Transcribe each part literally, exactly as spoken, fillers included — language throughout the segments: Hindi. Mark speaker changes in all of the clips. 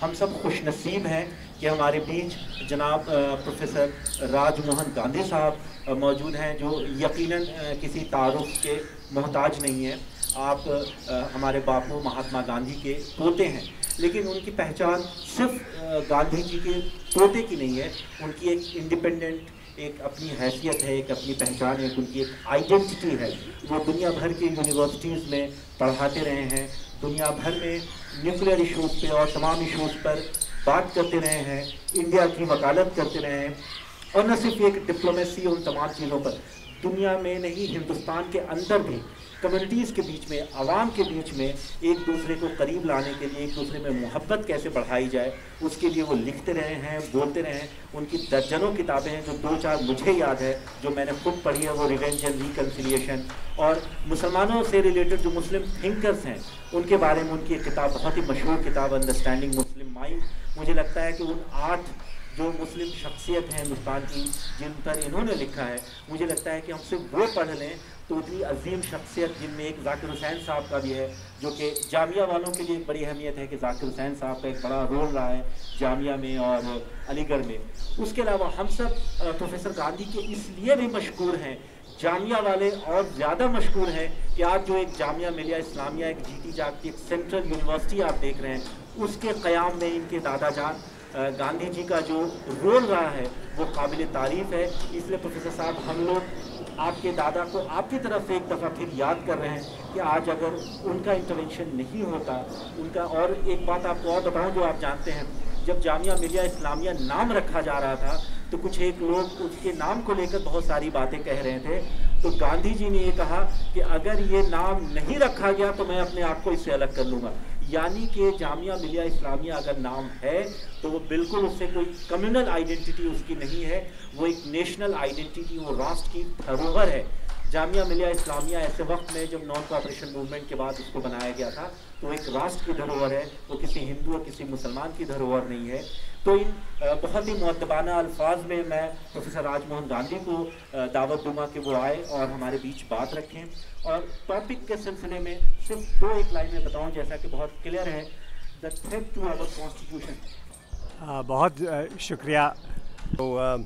Speaker 1: हम सब खुशनसीब हैं कि हमारे बीच जनाब प्रोफेसर राजमोहन गांधी साहब मौजूद हैं, जो यकीनन किसी तारुफ के मोहताज नहीं हैं। आप हमारे बापू महात्मा गांधी के पोते हैं, लेकिन उनकी पहचान सिर्फ गांधी जी के पोते की नहीं है। उनकी एक इंडिपेंडेंट एक अपनी हैसियत है, एक अपनी पहचान है, उनकी एक आइडेंटिटी है। वो दुनिया भर की यूनिवर्सिटीज़ में पढ़ाते रहे हैं, दुनिया भर में न्यूक्लियर इशूज़ पे और तमाम इशूज़ पर बात करते रहे हैं, इंडिया की वकालत करते रहे हैं। और न सिर्फ एक डिप्लोमेसी उन तमाम चीज़ों पर, दुनिया में नहीं हिंदुस्तान के अंदर भी कम्युनिटीज़ के बीच में, आवाम के बीच में एक दूसरे को करीब लाने के लिए, एक दूसरे में मोहब्बत कैसे बढ़ाई जाए, उसके लिए वो लिखते रहे हैं, बोलते रहे हैं। उनकी दर्जनों किताबें हैं, जो दो चार मुझे याद है जो मैंने खुद पढ़ी है, वो रिवेंज एंड रिकन्सिलिएशन। और मुसलमानों से रिलेटेड जो मुस्लिम थिंकर्स हैं उनके बारे में उनकी एक किताब, बहुत ही मशहूर किताब, अंडरस्टैंडिंग मुस्लिम माइंड। मुझे लगता है कि उन आठ जो मुस्लिम शख्सियत हैं हिंदुस्तान की जिन पर इन्होंने लिखा है, मुझे लगता है कि हम सिर्फ वो पढ़ लें तो इतनी अजीम शख्सियत, जिनमें एक जाकिर हुसैन साहब का भी है, जो कि जामिया वालों के लिए एक बड़ी अहमियत है कि जाकिर हुसैन साहब का एक बड़ा रोल रहा है जामिया में और अलीगढ़ में। उसके अलावा हम सब प्रोफेसर गांधी के इसलिए भी मशहूर हैं, जामिया वाले और ज़्यादा मशहूर हैं कि आज जो एक जामिया मिलिया इस्लामिया, एक जीती जागती एक सेंट्रल यूनिवर्सिटी आप देख रहे हैं, उसके क़याम में इनके दादा जान गांधी जी का जो रोल रहा है वो काबिल तारीफ़ है। इसलिए प्रोफेसर साहब, हम लोग आपके दादा को आपकी तरफ से एक दफ़ा फिर याद कर रहे हैं कि आज अगर उनका इंटरवेंशन नहीं होता, उनका। और एक बात आपको और बताऊं जो आप जानते हैं, जब जामिया मिलिया इस्लामिया नाम रखा जा रहा था तो कुछ एक लोग उसके नाम को लेकर बहुत सारी बातें कह रहे थे। तो गांधी जी ने ये कहा कि अगर ये नाम नहीं रखा गया तो मैं अपने आप को इससे अलग कर लूँगा। यानी कि जामिया मिलिया इस्लामिया अगर नाम है तो वो बिल्कुल उससे कोई कम्युनल आइडेंटिटी उसकी नहीं है, वो एक नेशनल आइडेंटिटी, वो राष्ट्र की धरोहर है। जामिया मिलिया इस्लामिया ऐसे वक्त में जब नॉन कोऑपरेशन मूवमेंट के बाद उसको बनाया गया था, तो एक राष्ट्र की धरोहर है, वो किसी हिंदू और किसी मुसलमान की धरोहर नहीं है। तो इन बहुत ही मुअद्दबाना अल्फाज में मैं प्रोफेसर राजमोहन गांधी को दावत दूंगा कि वो आए और हमारे बीच बात रखें। और टॉपिक के सिलसिले में सिर्फ दो एक लाइन में बताऊं, जैसा कि बहुत क्लियर है, the threat to our constitution.
Speaker 2: बहुत शुक्रिया। तो आ,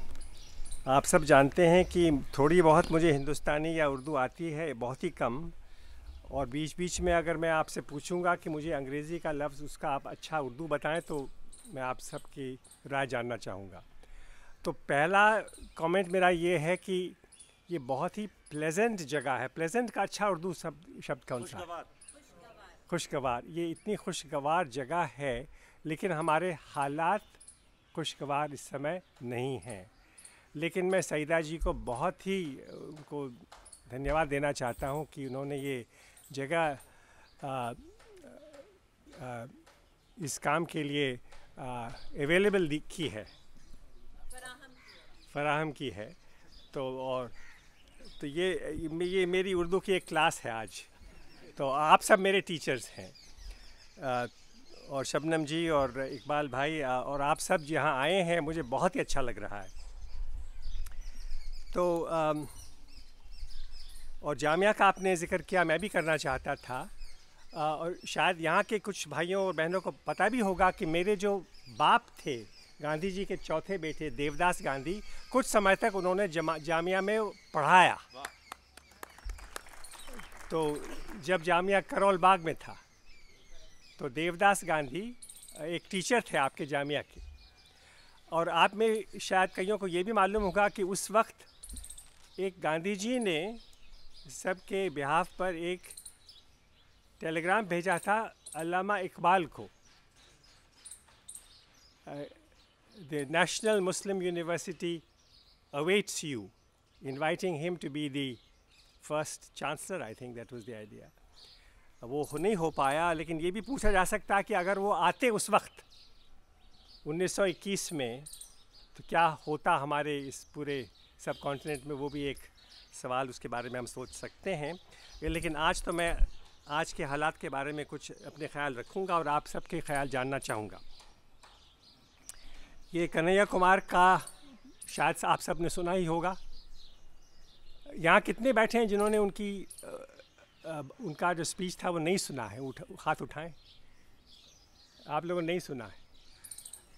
Speaker 2: आप सब जानते हैं कि थोड़ी बहुत मुझे हिंदुस्तानी या उर्दू आती है, बहुत ही कम। और बीच बीच में अगर मैं आपसे पूछूंगा कि मुझे अंग्रेज़ी का लफ्ज़ उसका आप अच्छा उर्दू बताएं, तो मैं आप सबकी राय जानना चाहूँगा। तो पहला कमेंट मेरा ये है कि ये बहुत ही प्लेजेंट जगह है। प्लेजेंट का अच्छा उर्दू शब्द शब्द कौन सा? खुशगवार। ये इतनी खुशगवार जगह है, लेकिन हमारे हालात खुशगवार इस समय नहीं हैं। लेकिन मैं सईदा जी को बहुत ही उनको धन्यवाद देना चाहता हूँ कि उन्होंने ये जगह आ, आ, इस काम के लिए अवेलेबल की है, फराहम की है। तो और तो ये ये मेरी उर्दू की एक क्लास है आज। तो आप सब मेरे टीचर्स हैं, आ, और शबनम जी और इकबाल भाई और आप सब यहाँ आए हैं, मुझे बहुत ही अच्छा लग रहा है। तो आ, और जामिया का आपने ज़िक्र किया, मैं भी करना चाहता था। आ, और शायद यहाँ के कुछ भाइयों और बहनों को पता भी होगा कि मेरे जो बाप थे, गांधी जी के चौथे बेटे देवदास गांधी, कुछ समय तक उन्होंने जामिया में पढ़ाया। तो जब जामिया करोल बाग में था तो देवदास गांधी एक टीचर थे आपके जामिया के। और आप में शायद कईयों को ये भी मालूम होगा कि उस वक्त एक गांधी जी ने सबके बिहाफ पर एक टेलीग्राम भेजा था अल्लामा इकबाल को। The National Muslim University awaits you, inviting him to be the first chancellor. I think that was the idea. वो नहीं हो पाया, लेकिन ये भी पूछा जा सकता है कि अगर वो आते उस वक्त उन्नीस सौ इक्कीस में तो क्या होता हमारे इस पूरे सब कॉन्टिनेंट में। वो भी एक सवाल, उसके बारे में हम सोच सकते हैं। लेकिन आज तो मैं आज के हालात के बारे में कुछ अपने ख्याल रखूंगा और आप सबके ख्याल जानना चाहूँगा। ये कन्हैया कुमार का शायद आप सब ने सुना ही होगा। यहाँ कितने बैठे हैं जिन्होंने उनकी आ, उनका जो स्पीच था वो नहीं सुना है? उठ हाथ उठाएं। आप लोगों ने नहीं सुना है।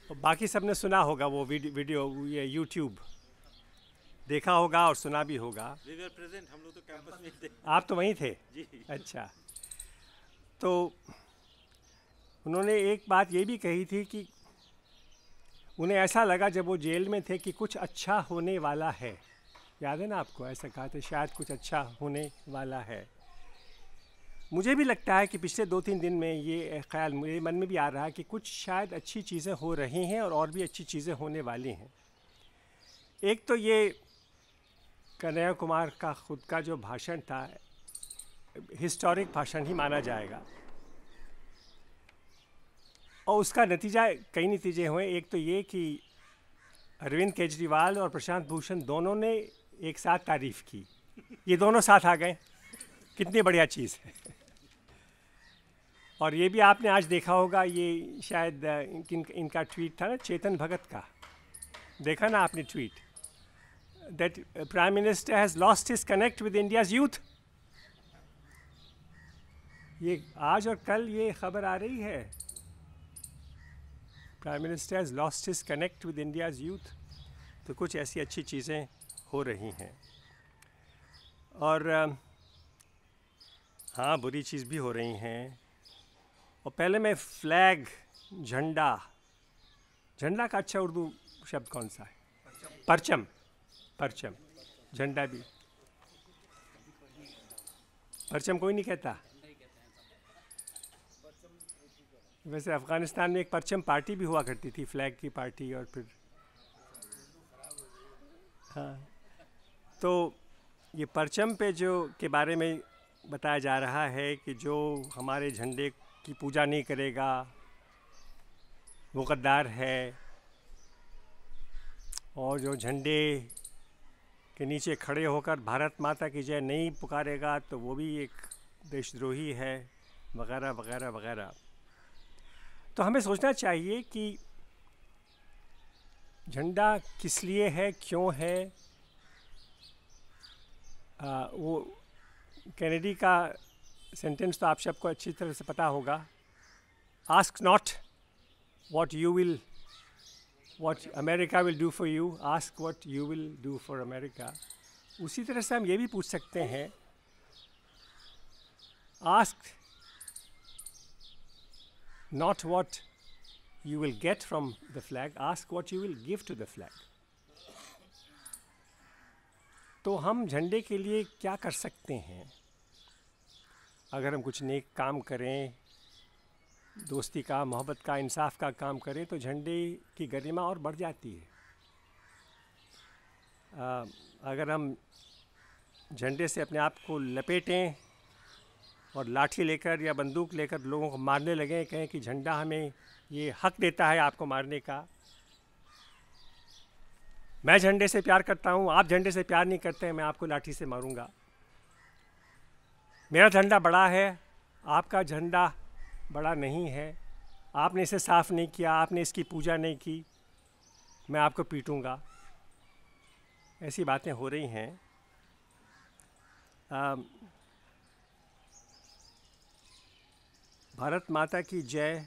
Speaker 2: बाकी सबने सुना होगा वो वीडियो, वीडियो ये यूट्यूब देखा होगा और सुना भी होगा।
Speaker 1: We were present, हम लोग तो कैंपस में थे।
Speaker 2: आप तो वहीं थे?
Speaker 1: जी।
Speaker 2: अच्छा, तो उन्होंने एक बात ये भी कही थी कि उन्हें ऐसा लगा जब वो जेल में थे कि कुछ अच्छा होने वाला है। याद है ना आपको? ऐसा कहा था शायद कुछ अच्छा होने वाला है। मुझे भी लगता है कि पिछले दो तीन दिन में ये ख्याल मेरे मन में भी आ रहा है कि कुछ शायद अच्छी चीज़ें हो रही हैं और और भी अच्छी चीज़ें होने वाली हैं। एक तो ये कन्हैया कुमार का खुद का जो भाषण था, हिस्टोरिक भाषण ही माना जाएगा, और उसका नतीजा, कई नतीजे हुए। एक तो ये कि अरविंद केजरीवाल और प्रशांत भूषण दोनों ने एक साथ तारीफ़ की। ये दोनों साथ आ गए, कितनी बढ़िया चीज़ है। और ये भी आपने आज देखा होगा, ये शायद इन, इनका ट्वीट था ना, चेतन भगत का, देखा ना आपने tweet, that prime minister has lost his connect with India's youth. ये आज और कल ये खबर आ रही है, prime minister has lost his connect with India's youth. तो कुछ ऐसी अच्छी चीज़ें हो रही हैं। और हाँ, बुरी चीज़ भी हो रही हैं। और पहले मैं फ्लैग, झंडा, झंडा का अच्छा उर्दू शब्द कौन सा है? परचम। परचम, झंडा भी, परचम कोई नहीं कहता। वैसे अफ़गानिस्तान में एक परचम पार्टी भी हुआ करती थी, फ्लैग की पार्टी। और फिर हाँ, तो ये परचम पे जो के बारे में बताया जा रहा है कि जो हमारे झंडे की पूजा नहीं करेगा वो गद्दार है, और जो झंडे के नीचे खड़े होकर भारत माता की जय नहीं पुकारेगा तो वो भी एक देशद्रोही है, वगैरह वगैरह वगैरह। तो हमें सोचना चाहिए कि झंडा किस लिए है, क्यों है। आ, वो कैनेडी का सेंटेंस तो आप सबको अच्छी तरह से पता होगा, ask not what you will, what America will do for you, ask what you will do for America. उसी तरह से हम ये भी पूछ सकते हैं, ask not what you will get from the flag, ask what you will give to the flag. तो हम झंडे के लिए क्या कर सकते हैं? अगर हम कुछ नेक काम करें, दोस्ती का, मोहब्बत का, इंसाफ का काम करें, तो झंडे की गरिमा और बढ़ जाती है। आ, अगर हम झंडे से अपने आप को लपेटें और लाठी लेकर या बंदूक लेकर लोगों को मारने लगें, कहें कि झंडा हमें ये हक देता है आपको मारने का, मैं झंडे से प्यार करता हूँ, आप झंडे से प्यार नहीं करते हैं, मैं आपको लाठी से मारूंगा, मेरा झंडा बड़ा है, आपका झंडा बड़ा नहीं है, आपने इसे साफ़ नहीं किया, आपने इसकी पूजा नहीं की, मैं आपको पीटूंगा। ऐसी बातें हो रही हैं। आ, भारत माता की जय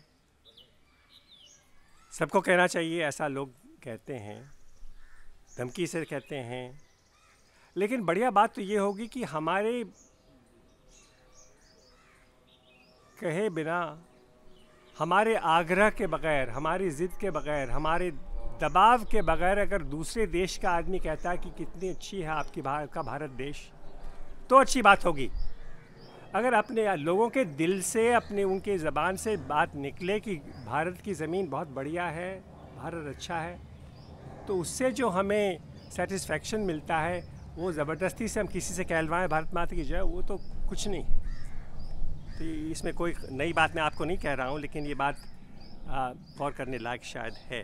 Speaker 2: सबको कहना चाहिए, ऐसा लोग कहते हैं, धमकी से कहते हैं। लेकिन बढ़िया बात तो ये होगी कि हमारे कहे बिना, हमारे आग्रह के बग़ैर, हमारी ज़िद के बग़ैर, हमारे दबाव के बग़ैर अगर दूसरे देश का आदमी कहता है कि कितनी अच्छी है आपकी भारत का भारत देश, तो अच्छी बात होगी। अगर अपने लोगों के दिल से, अपने उनके ज़बान से बात निकले कि भारत की ज़मीन बहुत बढ़िया है, भारत अच्छा है, तो उससे जो हमें सेटिस्फेक्शन मिलता है, वो ज़बरदस्ती से हम किसी से कहलवाएं भारत माता की जय, वो तो कुछ नहीं। तो इसमें कोई नई बात मैं आपको नहीं कह रहा हूँ, लेकिन ये बात गौर करने लायक शायद है।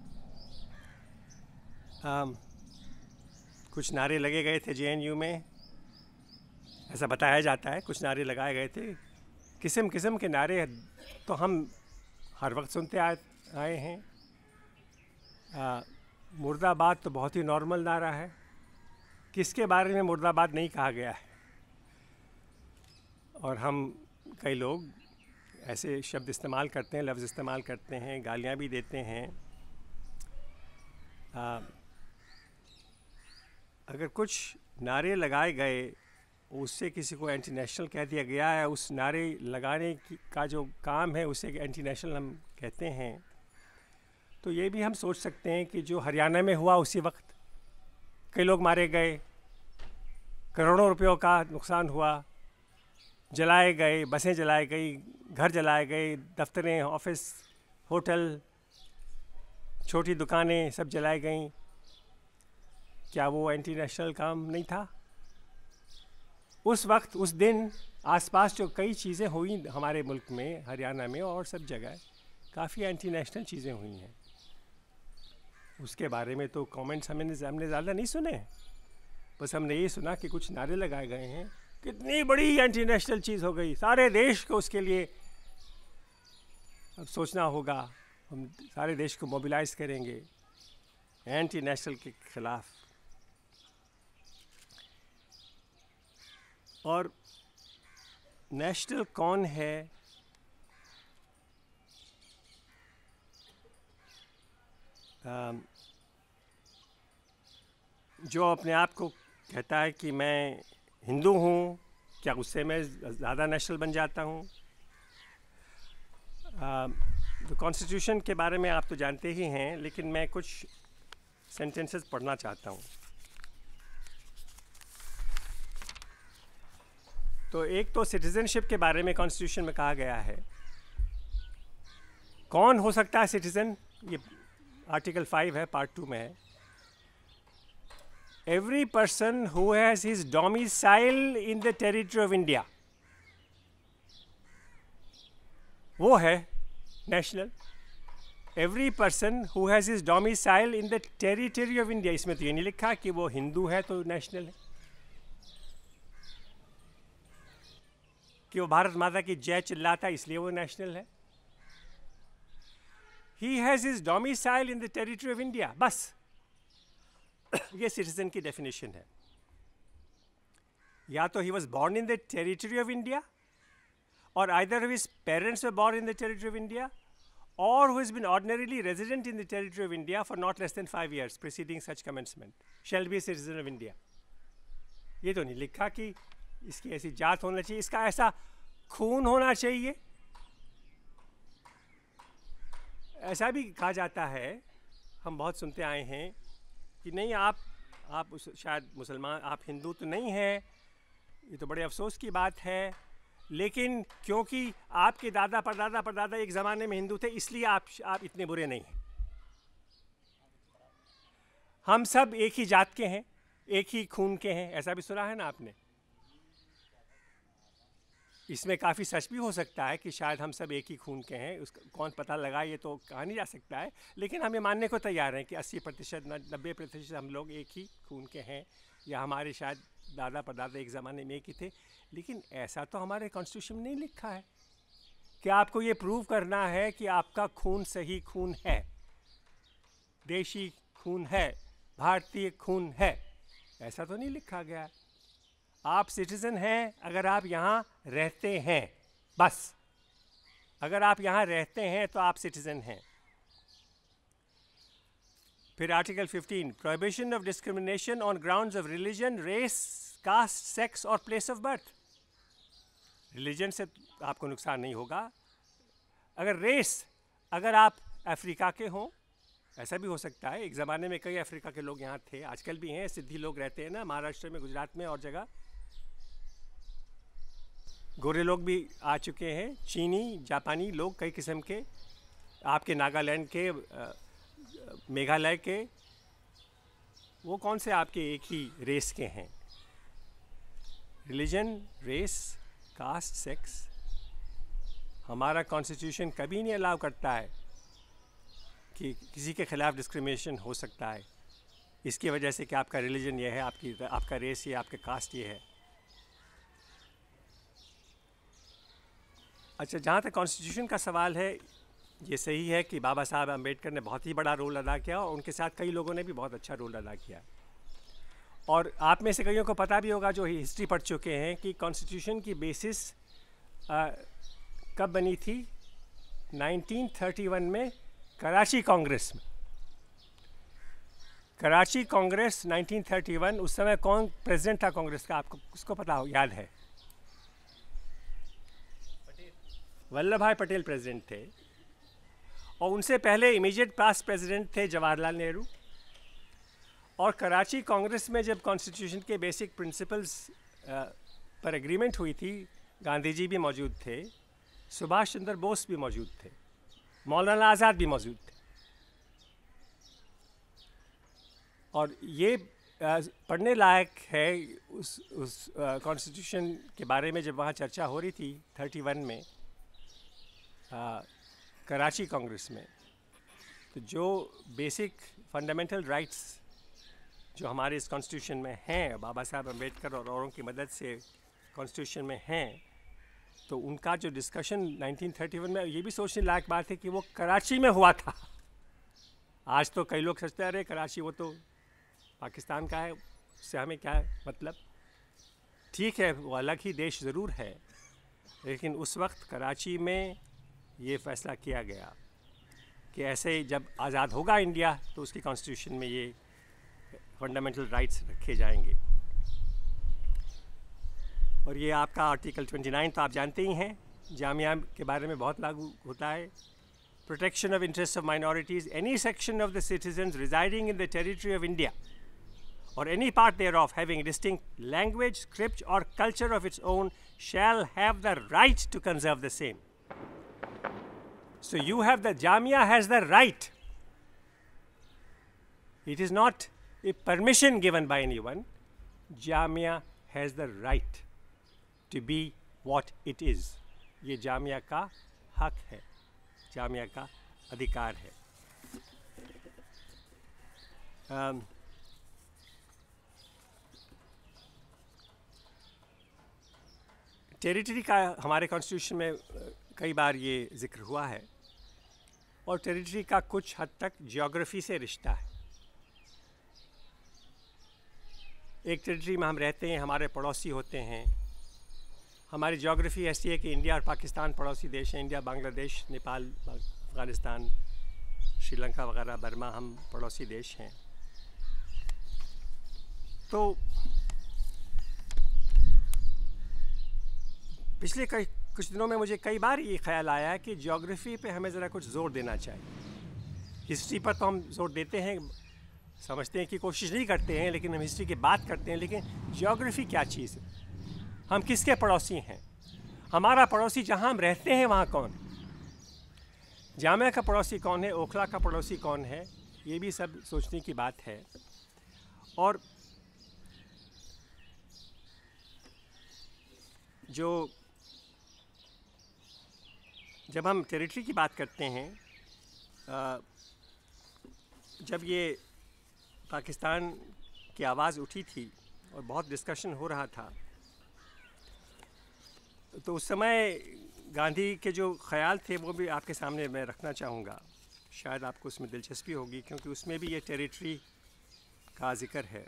Speaker 2: आ, कुछ नारे लगे गए थे जे एन यू में, ऐसा बताया जाता है, कुछ नारे लगाए गए थे, किस्म किस्म के नारे तो हम हर वक्त सुनते आए आए हैं। आ, मुर्दाबाद तो बहुत ही नॉर्मल नारा है, किसके बारे में मुर्दाबाद नहीं कहा गया है। और हम कई लोग ऐसे शब्द इस्तेमाल करते हैं, लफ्ज़ इस्तेमाल करते हैं, गालियाँ भी देते हैं, आ, अगर कुछ नारे लगाए गए उससे किसी को एंटी नेशनल कह दिया गया है, उस नारे लगाने की का जो काम है उसे एंटी नेशनल हम कहते हैं, तो ये भी हम सोच सकते हैं कि जो हरियाणा में हुआ उसी वक्त कई लोग मारे गए, करोड़ों रुपयों का नुकसान हुआ, जलाए गए, बसें जलाए गई, घर जलाए गए, दफ्तरें, ऑफिस, होटल, छोटी दुकानें सब जलाई गईं। क्या वो एंटी नेशनल काम नहीं था? उस वक्त, उस दिन आसपास जो कई चीज़ें हुई हमारे मुल्क में, हरियाणा में और सब जगह काफ़ी एंटी नेशनल चीज़ें हुई हैं। उसके बारे में तो कमेंट्स हमने हमने ज़्यादा नहीं सुने, बस हमने ये सुना कि कुछ नारे लगाए गए हैं, कितनी बड़ी एंटी नेशनल चीज़ हो गई, सारे देश को उसके लिए अब सोचना होगा, हम सारे देश को मोबिलाइज करेंगे एंटी नेशनल के खिलाफ। और नेशनल कौन है? आ, जो अपने आप को कहता है कि मैं हिंदू हूँ, क्या उससे मैं ज़्यादा नेशनल बन जाता हूँ? तो कॉन्स्टिट्यूशन के बारे में आप तो जानते ही हैं, लेकिन मैं कुछ सेंटेंसेस पढ़ना चाहता हूँ। तो एक तो सिटीजनशिप के बारे में कॉन्स्टिट्यूशन में कहा गया है, कौन हो सकता है सिटीजन, ये आर्टिकल फाइव है, पार्ट टू में है। Every person who has his domicile in the territory of India, वो है national. Every person who has his domicile in the territory of India, इसमें तो ये नहीं लिखा कि वो हिंदू है तो नेशनल है, कि वो भारत माता की जय चिल्लाता इसलिए वो नेशनल है। He has his domicile in the territory of India, बस ये सिटीजन की डेफिनेशन है। या तो he was born in the territory of India, or either of his parents were born in the territory of India, or who has been ordinarily resident in the territory of India for not less than five years preceding such commencement, shall be a citizen of India. ये तो नहीं लिखा कि इसकी ऐसी जात होना चाहिए, इसका ऐसा खून होना चाहिए। ऐसा भी कहा जाता है, हम बहुत सुनते आए हैं कि नहीं आप आप उस शायद मुसलमान, आप हिंदू तो नहीं हैं, ये तो बड़े अफसोस की बात है, लेकिन क्योंकि आपके दादा परदादा परदादा एक ज़माने में हिंदू थे इसलिए आप आप इतने बुरे नहीं हैं। हम सब एक ही जात के हैं, एक ही खून के हैं, ऐसा भी सुना है ना आपने। इसमें काफ़ी सच भी हो सकता है कि शायद हम सब एक ही खून के हैं, उसका कौन पता लगा ये तो कहा नहीं जा सकता है, लेकिन हम ये मानने को तैयार हैं कि अस्सी प्रतिशत नब्बे प्रतिशत हम लोग एक ही खून के हैं, या हमारे शायद दादा परदादा एक ज़माने में एक ही थे। लेकिन ऐसा तो हमारे कॉन्स्टिट्यूशन में नहीं लिखा है कि आपको ये प्रूव करना है कि आपका खून सही खून है, देशी खून है, भारतीय खून है, ऐसा तो नहीं लिखा गया। आप सिटीज़न हैं अगर आप यहाँ रहते हैं, बस अगर आप यहाँ रहते हैं तो आप सिटीज़न हैं। फिर article fifteen, prohibition of discrimination on grounds of religion, race, caste, sex और प्लेस ऑफ बर्थ। रिलीजन से आपको नुकसान नहीं होगा। अगर रेस, अगर आप अफ्रीका के हों, ऐसा भी हो सकता है, एक ज़माने में कई अफ्रीका के लोग यहाँ थे, आजकल भी हैं, सिद्धी लोग रहते हैं ना महाराष्ट्र में, गुजरात में और जगह, गोरे लोग भी आ चुके हैं, चीनी, जापानी लोग कई किस्म के, आपके नागालैंड के, मेघालय के, वो कौन से आपके एक ही रेस के हैं। रिलीजन, रेस, कास्ट, सेक्स, हमारा कॉन्स्टिट्यूशन कभी नहीं अलाउ करता है कि किसी के खिलाफ डिस्क्रिमिनेशन हो सकता है इसकी वजह से कि आपका रिलीजन ये है, आपकी आपका रेस ये, आपका कास्ट ये है। अच्छा, जहाँ तक कॉन्स्टिट्यूशन का सवाल है, ये सही है कि बाबा साहब अम्बेडकर ने बहुत ही बड़ा रोल अदा किया और उनके साथ कई लोगों ने भी बहुत अच्छा रोल अदा किया। और आप में से कईयों को पता भी होगा जो हिस्ट्री पढ़ चुके हैं कि कॉन्स्टिट्यूशन की बेसिस कब बनी थी, नाइनटीन थर्टी वन में कराची कांग्रेस में। Karachi Congress nineteen thirty one, उस समय कौन प्रेसिडेंट था कांग्रेस का, आपको उसको पता हो, याद है? वल्लभ भाई पटेल प्रेसिडेंट थे, और उनसे पहले इमीडिएट पास्ट प्रेसिडेंट थे जवाहरलाल नेहरू। और कराची कांग्रेस में जब कॉन्स्टिट्यूशन के बेसिक प्रिंसिपल्स पर एग्रीमेंट हुई थी, गांधी जी भी मौजूद थे, सुभाष चंद्र बोस भी मौजूद थे, मौलाना आज़ाद भी मौजूद थे। और ये पढ़ने लायक है उस उस कॉन्स्टिट्यूशन के बारे में जब वहाँ चर्चा हो रही थी थर्टी वन में आ, कराची कांग्रेस में, तो जो बेसिक फंडामेंटल राइट्स जो हमारे इस कॉन्स्टिट्यूशन में हैं, बाबा साहब अम्बेडकर और औरों की मदद से कॉन्स्टिट्यूशन में हैं, तो उनका जो डिस्कशन नाइनटीन थर्टी वन में, ये भी सोचने लायक बात है कि वो कराची में हुआ था। आज तो कई लोग सोचते रहे कराची वो तो पाकिस्तान का है, उससे हमें क्या मतलब। ठीक है, वो अलग ही देश ज़रूर है, लेकिन उस वक्त कराची में ये फ़ैसला किया गया कि ऐसे जब आज़ाद होगा इंडिया तो उसकी कॉन्स्टिट्यूशन में ये फंडामेंटल राइट्स रखे जाएंगे। और ये आपका आर्टिकल ट्वेंटी नाइन तो आप जानते ही हैं, जामिया के बारे में बहुत लागू होता है। Protection of interest of minorities, any section of the citizens residing in the territory of India or any part thereof having distinct language, script or culture of its own shall have the right to conserve the same. So you have the Jamia has the right. It is not a permission given by anyone. Jamia has the right to be what it is. ये जामिया का हक है, जामिया का अधिकार है। um, टेरिटरी का हमारे कॉन्स्टिट्यूशन में कई बार ये जिक्र हुआ है, और टेरिटरी का कुछ हद तक जियोग्राफी से रिश्ता है। एक टेरिटरी में हम रहते हैं, हमारे पड़ोसी होते हैं। हमारी जियोग्राफी ऐसी है कि इंडिया और पाकिस्तान पड़ोसी देश हैं, इंडिया, बांग्लादेश, नेपाल, अफ़गानिस्तान, श्रीलंका वगैरह, बर्मा, हम पड़ोसी देश हैं। तो पिछले कई कुछ दिनों में मुझे कई बार ये ख्याल आया कि ज्योग्राफी पे हमें ज़रा कुछ ज़ोर देना चाहिए। हिस्ट्री पर तो हम ज़ोर देते हैं, समझते हैं कि कोशिश नहीं करते हैं, लेकिन हम हिस्ट्री की बात करते हैं, लेकिन ज्योग्राफी क्या चीज़ है? हम किसके पड़ोसी हैं? हमारा पड़ोसी जहाँ हम रहते हैं वहाँ कौन? जामिया का पड़ोसी कौन है? ओखला का पड़ोसी कौन है? ये भी सब सोचने की बात है। और जो जब हम टेरिटरी की बात करते हैं, जब ये पाकिस्तान की आवाज़ उठी थी और बहुत डिस्कशन हो रहा था, तो उस समय गांधी के जो ख्याल थे वो भी आपके सामने मैं रखना चाहूँगा। शायद आपको उसमें दिलचस्पी होगी, क्योंकि उसमें भी ये टेरिटरी का जिक्र है।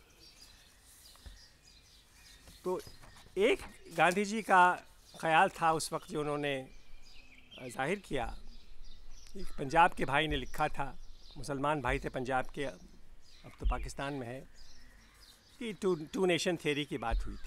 Speaker 2: तो एक गांधी जी का ख्याल था उस वक्त जो उन्होंने ज़ाहिर किया, एक पंजाब के भाई ने लिखा था, मुसलमान भाई थे पंजाब के, अब तो पाकिस्तान में है, कि टू टू नेशन थ्योरी की बात हुई थी।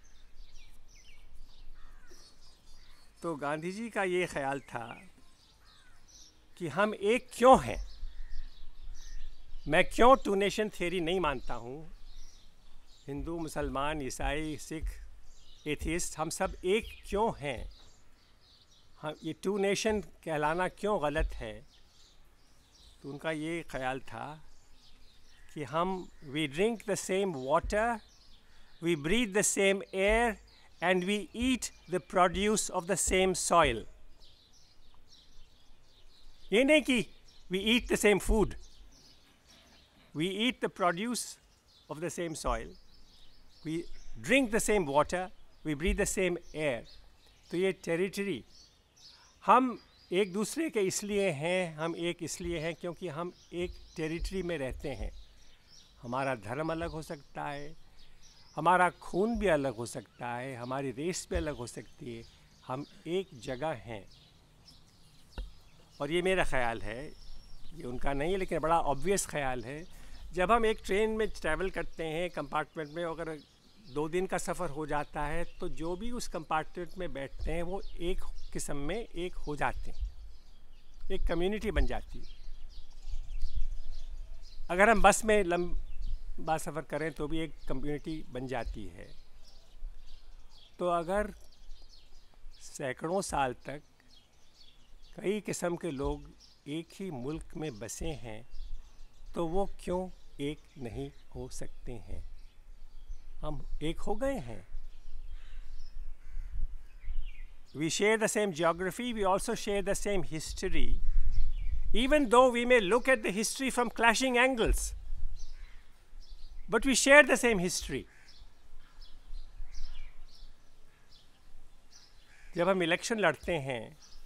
Speaker 2: तो गांधी जी का ये ख्याल था कि हम एक क्यों हैं। मैं क्यों टू नेशन थ्योरी नहीं मानता हूँ। हिंदू, मुसलमान, ईसाई, सिख, एथिस्ट, हम सब एक क्यों हैं। हाँ, ये टू नेशन कहलाना क्यों गलत है। तो उनका ये ख्याल था कि हम we drink the same water, we breathe the same air and we eat the produce of the same soil. ये नहीं कि we eat the same food, we eat the produce of the same soil, we drink the same water, we breathe the same air. तो ये टेरिटरी, हम एक दूसरे के इसलिए हैं, हम एक इसलिए हैं क्योंकि हम एक टेरिटरी में रहते हैं। हमारा धर्म अलग हो सकता है, हमारा खून भी अलग हो सकता है, हमारी रेस भी अलग हो सकती है, हम एक जगह हैं। और ये मेरा ख्याल है, ये उनका नहीं है, लेकिन बड़ा ऑब्वियस ख्याल है। जब हम एक ट्रेन में ट्रैवल करते हैं कंपार्टमेंट में, अगर दो दिन का सफ़र हो जाता है तो जो भी उस कंपार्टमेंट में बैठते हैं वो एक किस्म में एक हो जाते हैं, एक कम्युनिटी बन जाती है। अगर हम बस में लंबा सफ़र करें तो भी एक कम्युनिटी बन जाती है। तो अगर सैकड़ों साल तक कई किस्म के लोग एक ही मुल्क में बसे हैं तो वो क्यों एक नहीं हो सकते हैं? हम एक हो गए हैं। We share the same geography, we also share the same history, even though we may look at the history from clashing angles, but we share the same history. जब हम इलेक्शन लड़ते हैं,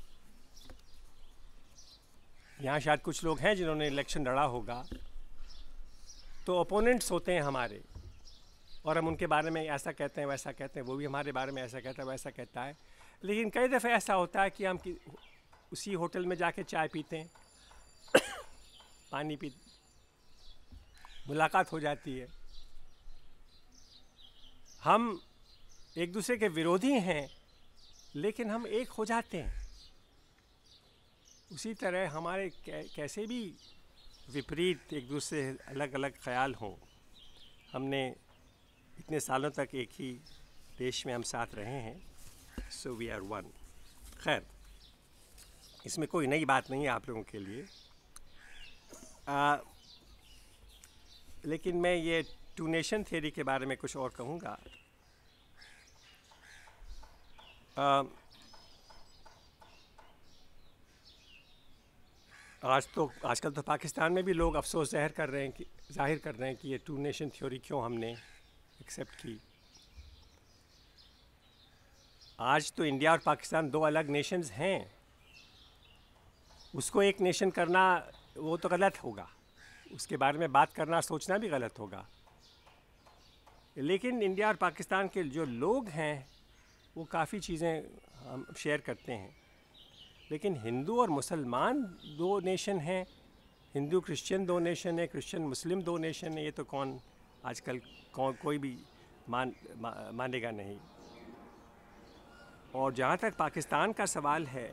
Speaker 2: यहाँ शायद कुछ लोग हैं जिन्होंने इलेक्शन लड़ा होगा, तो ओपोनेंट्स होते हैं हमारे, और हम उनके बारे में ऐसा कहते हैं वैसा कहते हैं, वो भी हमारे बारे में ऐसा कहता है वैसा कहता है। लेकिन कई दफ़े ऐसा होता है कि हम कि उसी होटल में जाके चाय पीते हैं, पानी पी, मुलाकात हो जाती है। हम एक दूसरे के विरोधी हैं लेकिन हम एक हो जाते हैं। उसी तरह हमारे कैसे भी विपरीत एक दूसरे अलग अलग ख्याल हों, हमने इतने सालों तक एक ही देश में हम साथ रहे हैं, सो वी आर वन। खैर, इसमें कोई नई बात नहीं है आप लोगों के लिए, आ, लेकिन मैं ये टू नेशन थ्योरी के बारे में कुछ और कहूँगा। आ, आज तो आजकल तो पाकिस्तान में भी लोग अफसोस ज़ाहिर कर रहे हैं कि जाहिर कर रहे हैं कि ये टू नेशन थ्योरी क्यों हमने एक्सेप्ट की। आज तो इंडिया और पाकिस्तान दो अलग नेशंस हैं, उसको एक नेशन करना वो तो गलत होगा, उसके बारे में बात करना सोचना भी गलत होगा। लेकिन इंडिया और पाकिस्तान के जो लोग हैं वो काफ़ी चीज़ें हम शेयर करते हैं। लेकिन हिंदू और मुसलमान दो नेशन हैं, हिंदू क्रिश्चियन दो नेशन है, क्रिश्चियन मुस्लिम दो नेशन है, ये तो कौन आजकल कौन कोई भी मान मा, मानेगा नहीं। और जहाँ तक पाकिस्तान का सवाल है,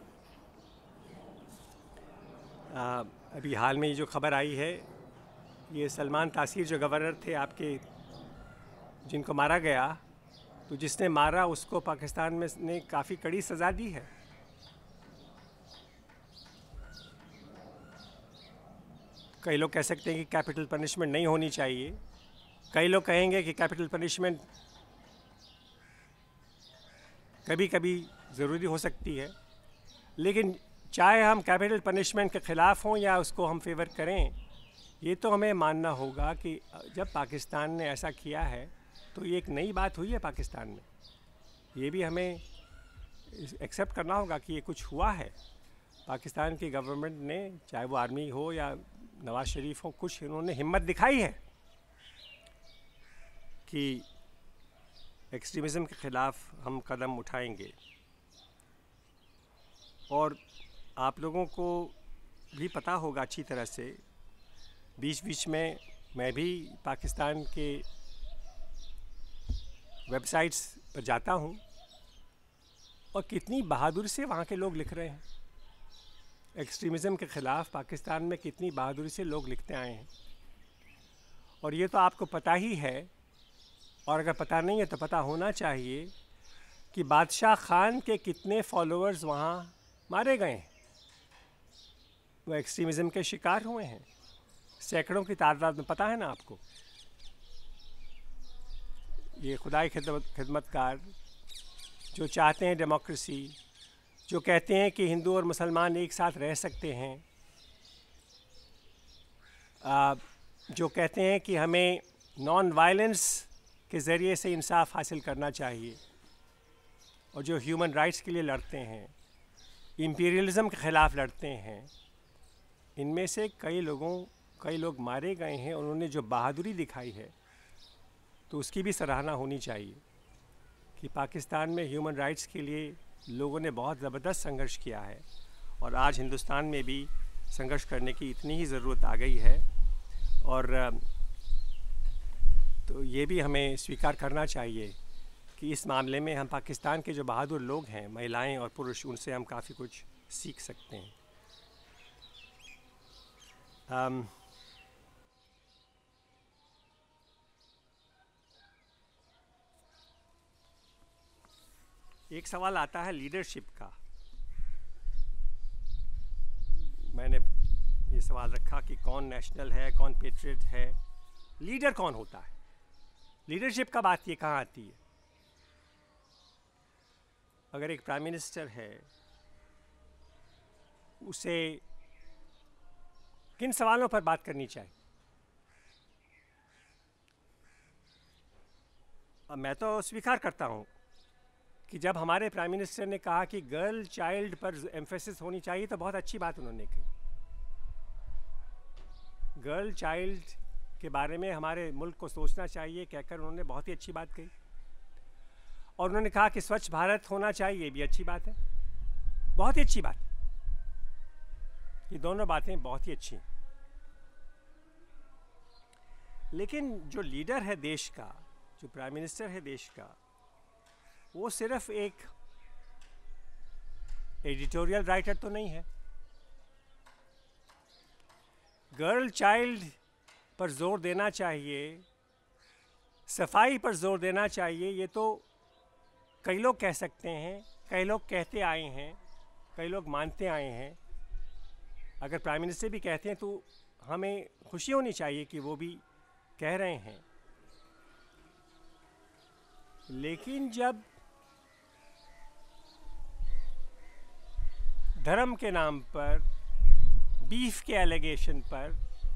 Speaker 2: आ, अभी हाल में ये जो खबर आई है, ये सलमान तासीर जो गवर्नर थे आपके, जिनको मारा गया, तो जिसने मारा उसको पाकिस्तान में ने काफ़ी कड़ी सज़ा दी है। कई लोग कह सकते हैं कि कैपिटल पनिशमेंट नहीं होनी चाहिए, कई लोग कहेंगे कि कैपिटल पनिशमेंट कभी कभी ज़रूरी हो सकती है। लेकिन चाहे हम कैपिटल पनिशमेंट के ख़िलाफ़ हों या उसको हम फेवर करें, ये तो हमें मानना होगा कि जब पाकिस्तान ने ऐसा किया है तो ये एक नई बात हुई है पाकिस्तान में, ये भी हमें एक्सेप्ट करना होगा कि ये कुछ हुआ है। पाकिस्तान की गवर्नमेंट ने, चाहे वो आर्मी हो या नवाज शरीफ हो, कुछ इन्होंने हिम्मत दिखाई है कि एक्सट्रीमिज़म के ख़िलाफ़ हम कदम उठाएंगे। और आप लोगों को भी पता होगा अच्छी तरह से, बीच बीच में मैं भी पाकिस्तान के वेबसाइट्स पर जाता हूँ और कितनी बहादुरी से वहाँ के लोग लिख रहे हैं। एक्सट्रीमिज़म के ख़िलाफ़ पाकिस्तान में कितनी बहादुरी से लोग लिखते आए हैं। और ये तो आपको पता ही है, और अगर पता नहीं है तो पता होना चाहिए कि बादशाह खान के कितने फॉलोअर्स वहाँ मारे गए हैं, वो एक्सट्रीमिज़म के शिकार हुए हैं, सैकड़ों की तादाद में, पता है ना आपको। ये खुदाई खिदमत खिदमतकार जो चाहते हैं डेमोक्रेसी, जो कहते हैं कि हिंदू और मुसलमान एक साथ रह सकते हैं, आ, जो कहते हैं कि हमें नॉन वायलेंस के ज़रिए से इंसाफ हासिल करना चाहिए, और जो ह्यूमन राइट्स के लिए लड़ते हैं, इम्पीरियलिज़म के ख़िलाफ़ लड़ते हैं, इनमें से कई लोगों कई लोग मारे गए हैं। उन्होंने जो बहादुरी दिखाई है तो उसकी भी सराहना होनी चाहिए कि पाकिस्तान में ह्यूमन राइट्स के लिए लोगों ने बहुत ज़बरदस्त संघर्ष किया है, और आज हिंदुस्तान में भी संघर्ष करने की इतनी ही ज़रूरत आ गई है। और तो ये भी हमें स्वीकार करना चाहिए कि इस मामले में हम पाकिस्तान के जो बहादुर लोग हैं, महिलाएं और पुरुष, उनसे हम काफ़ी कुछ सीख सकते हैं। um, एक सवाल आता है लीडरशिप का। मैंने ये सवाल रखा कि कौन नेशनल है, कौन पेट्रियट है, लीडर कौन होता है, लीडरशिप का बात ये कहाँ आती है। अगर एक प्राइम मिनिस्टर है, उसे किन सवालों पर बात करनी चाहिए? अब मैं तो स्वीकार करता हूँ कि जब हमारे प्राइम मिनिस्टर ने कहा कि गर्ल चाइल्ड पर एम्फेसिस होनी चाहिए, तो बहुत अच्छी बात उन्होंने कही। गर्ल चाइल्ड के बारे में हमारे मुल्क को सोचना चाहिए कहकर उन्होंने बहुत ही अच्छी बात कही। और उन्होंने कहा कि स्वच्छ भारत होना चाहिए, ये भी अच्छी बात है, बहुत ही अच्छी बात है। ये दोनों बातें बहुत ही अच्छी हैं। लेकिन जो लीडर है देश का, जो प्राइम मिनिस्टर है देश का, वो सिर्फ एक एडिटोरियल राइटर तो नहीं है। गर्ल चाइल्ड पर जोर देना चाहिए, सफाई पर जोर देना चाहिए, ये तो कई लोग कह सकते हैं, कई लोग कहते आए हैं, कई लोग मानते आए हैं। अगर प्राइम मिनिस्टर भी कहते हैं तो हमें खुशी होनी चाहिए कि वो भी कह रहे हैं। लेकिन जब धर्म के नाम पर, बीफ के एलिगेशन पर,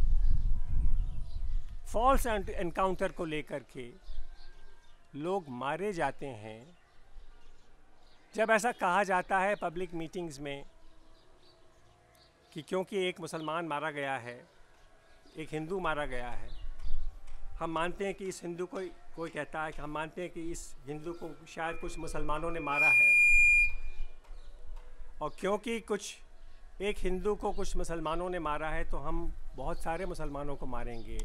Speaker 2: फॉल्स एनकाउंटर को लेकर के लोग मारे जाते हैं, जब ऐसा कहा जाता है पब्लिक मीटिंग्स में कि क्योंकि एक मुसलमान मारा गया है, एक हिंदू मारा गया है, हम मानते हैं कि इस हिंदू को, कोई कहता है कि हम मानते हैं कि इस हिंदू को शायद कुछ मुसलमानों ने मारा है, और क्योंकि कुछ एक हिंदू को कुछ मुसलमानों ने मारा है तो हम बहुत सारे मुसलमानों को मारेंगे।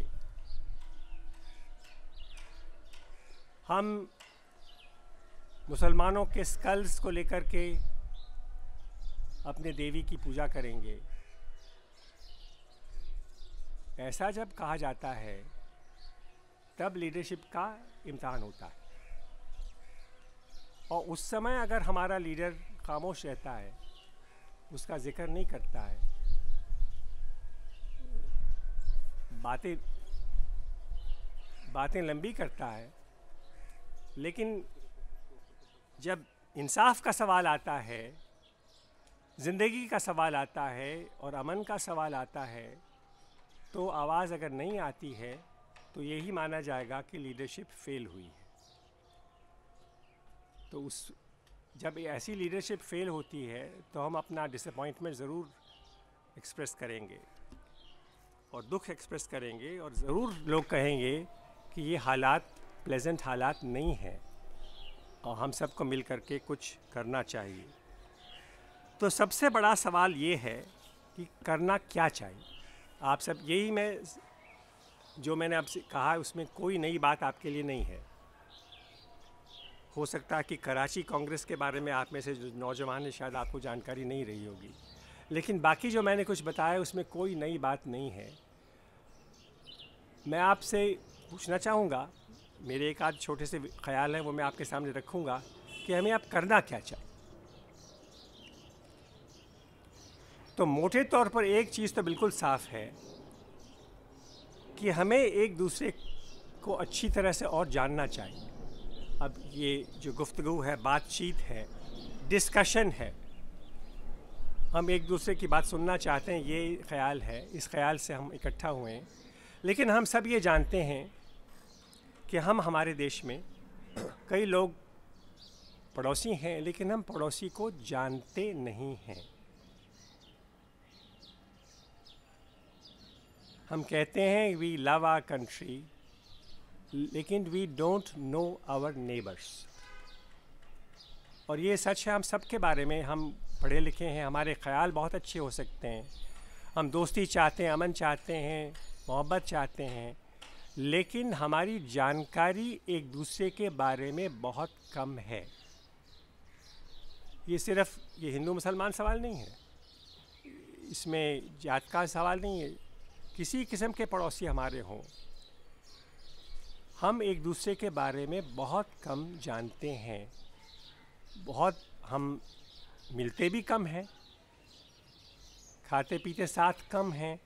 Speaker 2: हम मुसलमानों के स्कल्स को लेकर के अपने देवी की पूजा करेंगे। ऐसा जब कहा जाता है तब लीडरशिप का इम्तहान होता है। और उस समय अगर हमारा लीडर खामोश रहता है, उसका जिक्र नहीं करता है, बातें बातें लंबी करता है, लेकिन जब इंसाफ का सवाल आता है, ज़िंदगी का सवाल आता है और अमन का सवाल आता है, तो आवाज़ अगर नहीं आती है तो यही माना जाएगा कि लीडरशिप फेल हुई है। तो उस जब ऐसी लीडरशिप फेल होती है तो हम अपना डिसअपॉइंटमेंट ज़रूर एक्सप्रेस करेंगे और दुख एक्सप्रेस करेंगे, और ज़रूर लोग कहेंगे कि ये हालात प्लेजेंट हालात नहीं हैं और हम सबको मिल कर के कुछ करना चाहिए। तो सबसे बड़ा सवाल ये है कि करना क्या चाहिए। आप सब, यही मैं जो मैंने आपसे कहा उसमें कोई नई बात आपके लिए नहीं है। हो सकता है कि कराची कांग्रेस के बारे में आप में से जो नौजवान है शायद आपको जानकारी नहीं रही होगी, लेकिन बाकी जो मैंने कुछ बताया उसमें कोई नई बात नहीं है। मैं आपसे पूछना चाहूँगा, मेरे एक आध छोटे से ख्याल हैं वो मैं आपके सामने रखूँगा कि हमें अब करना क्या चाहिए। तो मोटे तौर पर एक चीज़ तो बिल्कुल साफ़ है कि हमें एक दूसरे को अच्छी तरह से और जानना चाहिए। अब ये जो गुफ्तगू है, बातचीत है, डिस्कशन है, हम एक दूसरे की बात सुनना चाहते हैं, ये ख्याल है, इस ख्याल से हम इकट्ठा हुए हैं। लेकिन हम सब ये जानते हैं कि हम हमारे देश में कई लोग पड़ोसी हैं, लेकिन हम पड़ोसी को जानते नहीं हैं। हम कहते हैं वी लव आवर कंट्री, लेकिन we don't know our neighbours. और ये सच है हम सब के बारे में। हम पढ़े लिखे हैं, हमारे ख्याल बहुत अच्छे हो सकते हैं, हम दोस्ती चाहते हैं, अमन चाहते हैं, मोहब्बत चाहते हैं, लेकिन हमारी जानकारी एक दूसरे के बारे में बहुत कम है। ये सिर्फ ये हिंदू मुसलमान सवाल नहीं है, इसमें जात का सवाल नहीं है। किसी किस्म के पड़ोसी हमारे हों, हम एक दूसरे के बारे में बहुत कम जानते हैं। बहुत हम मिलते भी कम हैं, खाते पीते साथ कम हैं,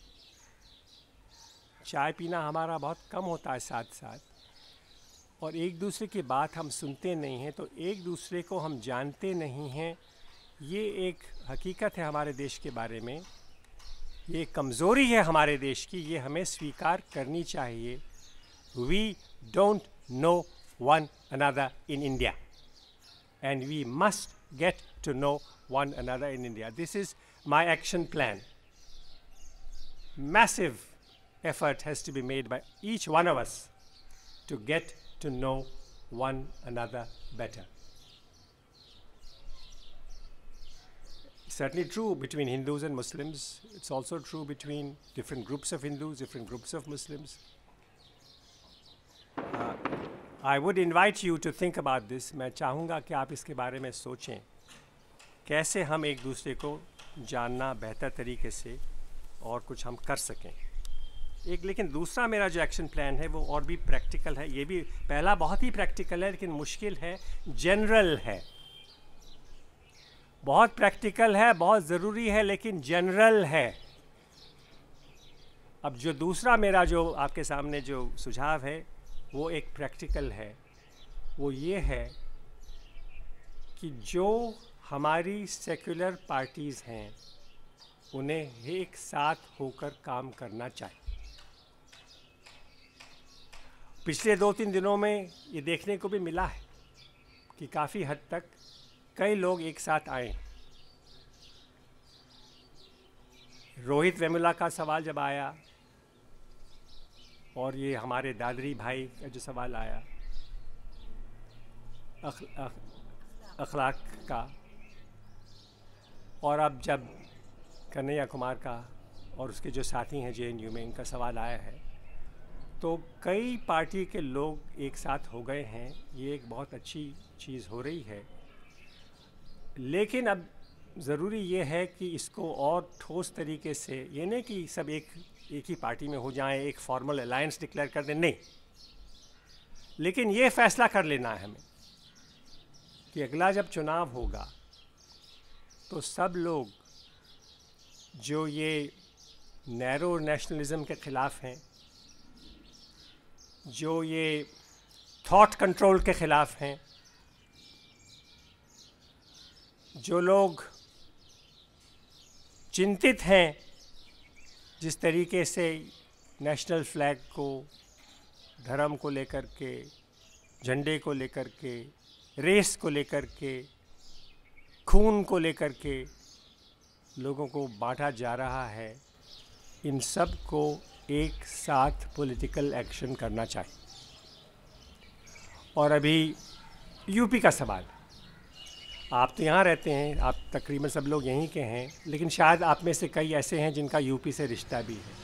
Speaker 2: चाय पीना हमारा बहुत कम होता है साथ साथ, और एक दूसरे की बात हम सुनते नहीं हैं, तो एक दूसरे को हम जानते नहीं हैं। ये एक हकीकत है हमारे देश के बारे में, ये कमज़ोरी है हमारे देश की, ये हमें स्वीकार करनी चाहिए। We don't know one another in India, and we must get to know one another in India. This is my action plan. Massive effort has to be made by each one of us to get to know one another better. It's certainly true between Hindus and Muslims. It's also true between different groups of Hindus, different groups of Muslims. Uh, I would invite you to think about this. मैं चाहूँगा कि आप इसके बारे में सोचें, कैसे हम एक दूसरे को जानना बेहतर तरीके से और कुछ हम कर सकें। एक लेकिन दूसरा मेरा जो एक्शन प्लान है वो और भी प्रैक्टिकल है। ये भी पहला बहुत ही प्रैक्टिकल है लेकिन मुश्किल है, जनरल है। बहुत प्रैक्टिकल है, बहुत ज़रूरी है, लेकिन जनरल है। अब जो दूसरा मेरा जो आपके सामने जो सुझाव है वो एक प्रैक्टिकल है। वो ये है कि जो हमारी सेक्युलर पार्टीज़ हैं उन्हें एक साथ होकर काम करना चाहिए। पिछले दो तीन दिनों में ये देखने को भी मिला है कि काफ़ी हद तक कई लोग एक साथ आए। रोहित वेमुला का सवाल जब आया और ये हमारे दादरी भाई का जो सवाल आया अख, अख, अखलाक का, और अब जब कन्हैया कुमार का और उसके जो साथी हैं जे एन यू में, इनका सवाल आया है, तो कई पार्टी के लोग एक साथ हो गए हैं। ये एक बहुत अच्छी चीज़ हो रही है, लेकिन अब ज़रूरी ये है कि इसको और ठोस तरीके से, ये नहीं कि सब एक एक ही पार्टी में हो जाएं, एक फॉर्मल अलायंस डिक्लेयर कर दें, नहीं, लेकिन ये फैसला कर लेना है हमें कि अगला जब चुनाव होगा तो सब लोग जो ये नैरो नेशनलिज्म के ख़िलाफ़ हैं, जो ये थॉट कंट्रोल के ख़िलाफ़ हैं, जो लोग चिंतित हैं जिस तरीके से नेशनल फ्लैग को, धर्म को लेकर के, झंडे को लेकर के, रेस को लेकर के, खून को लेकर के लोगों को बांटा जा रहा है, इन सब को एक साथ पॉलिटिकल एक्शन करना चाहिए। और अभी यूपी का सवाल, आप तो यहाँ रहते हैं, आप तकरीबन सब लोग यहीं के हैं, लेकिन शायद आप में से कई ऐसे हैं जिनका यूपी से रिश्ता भी है।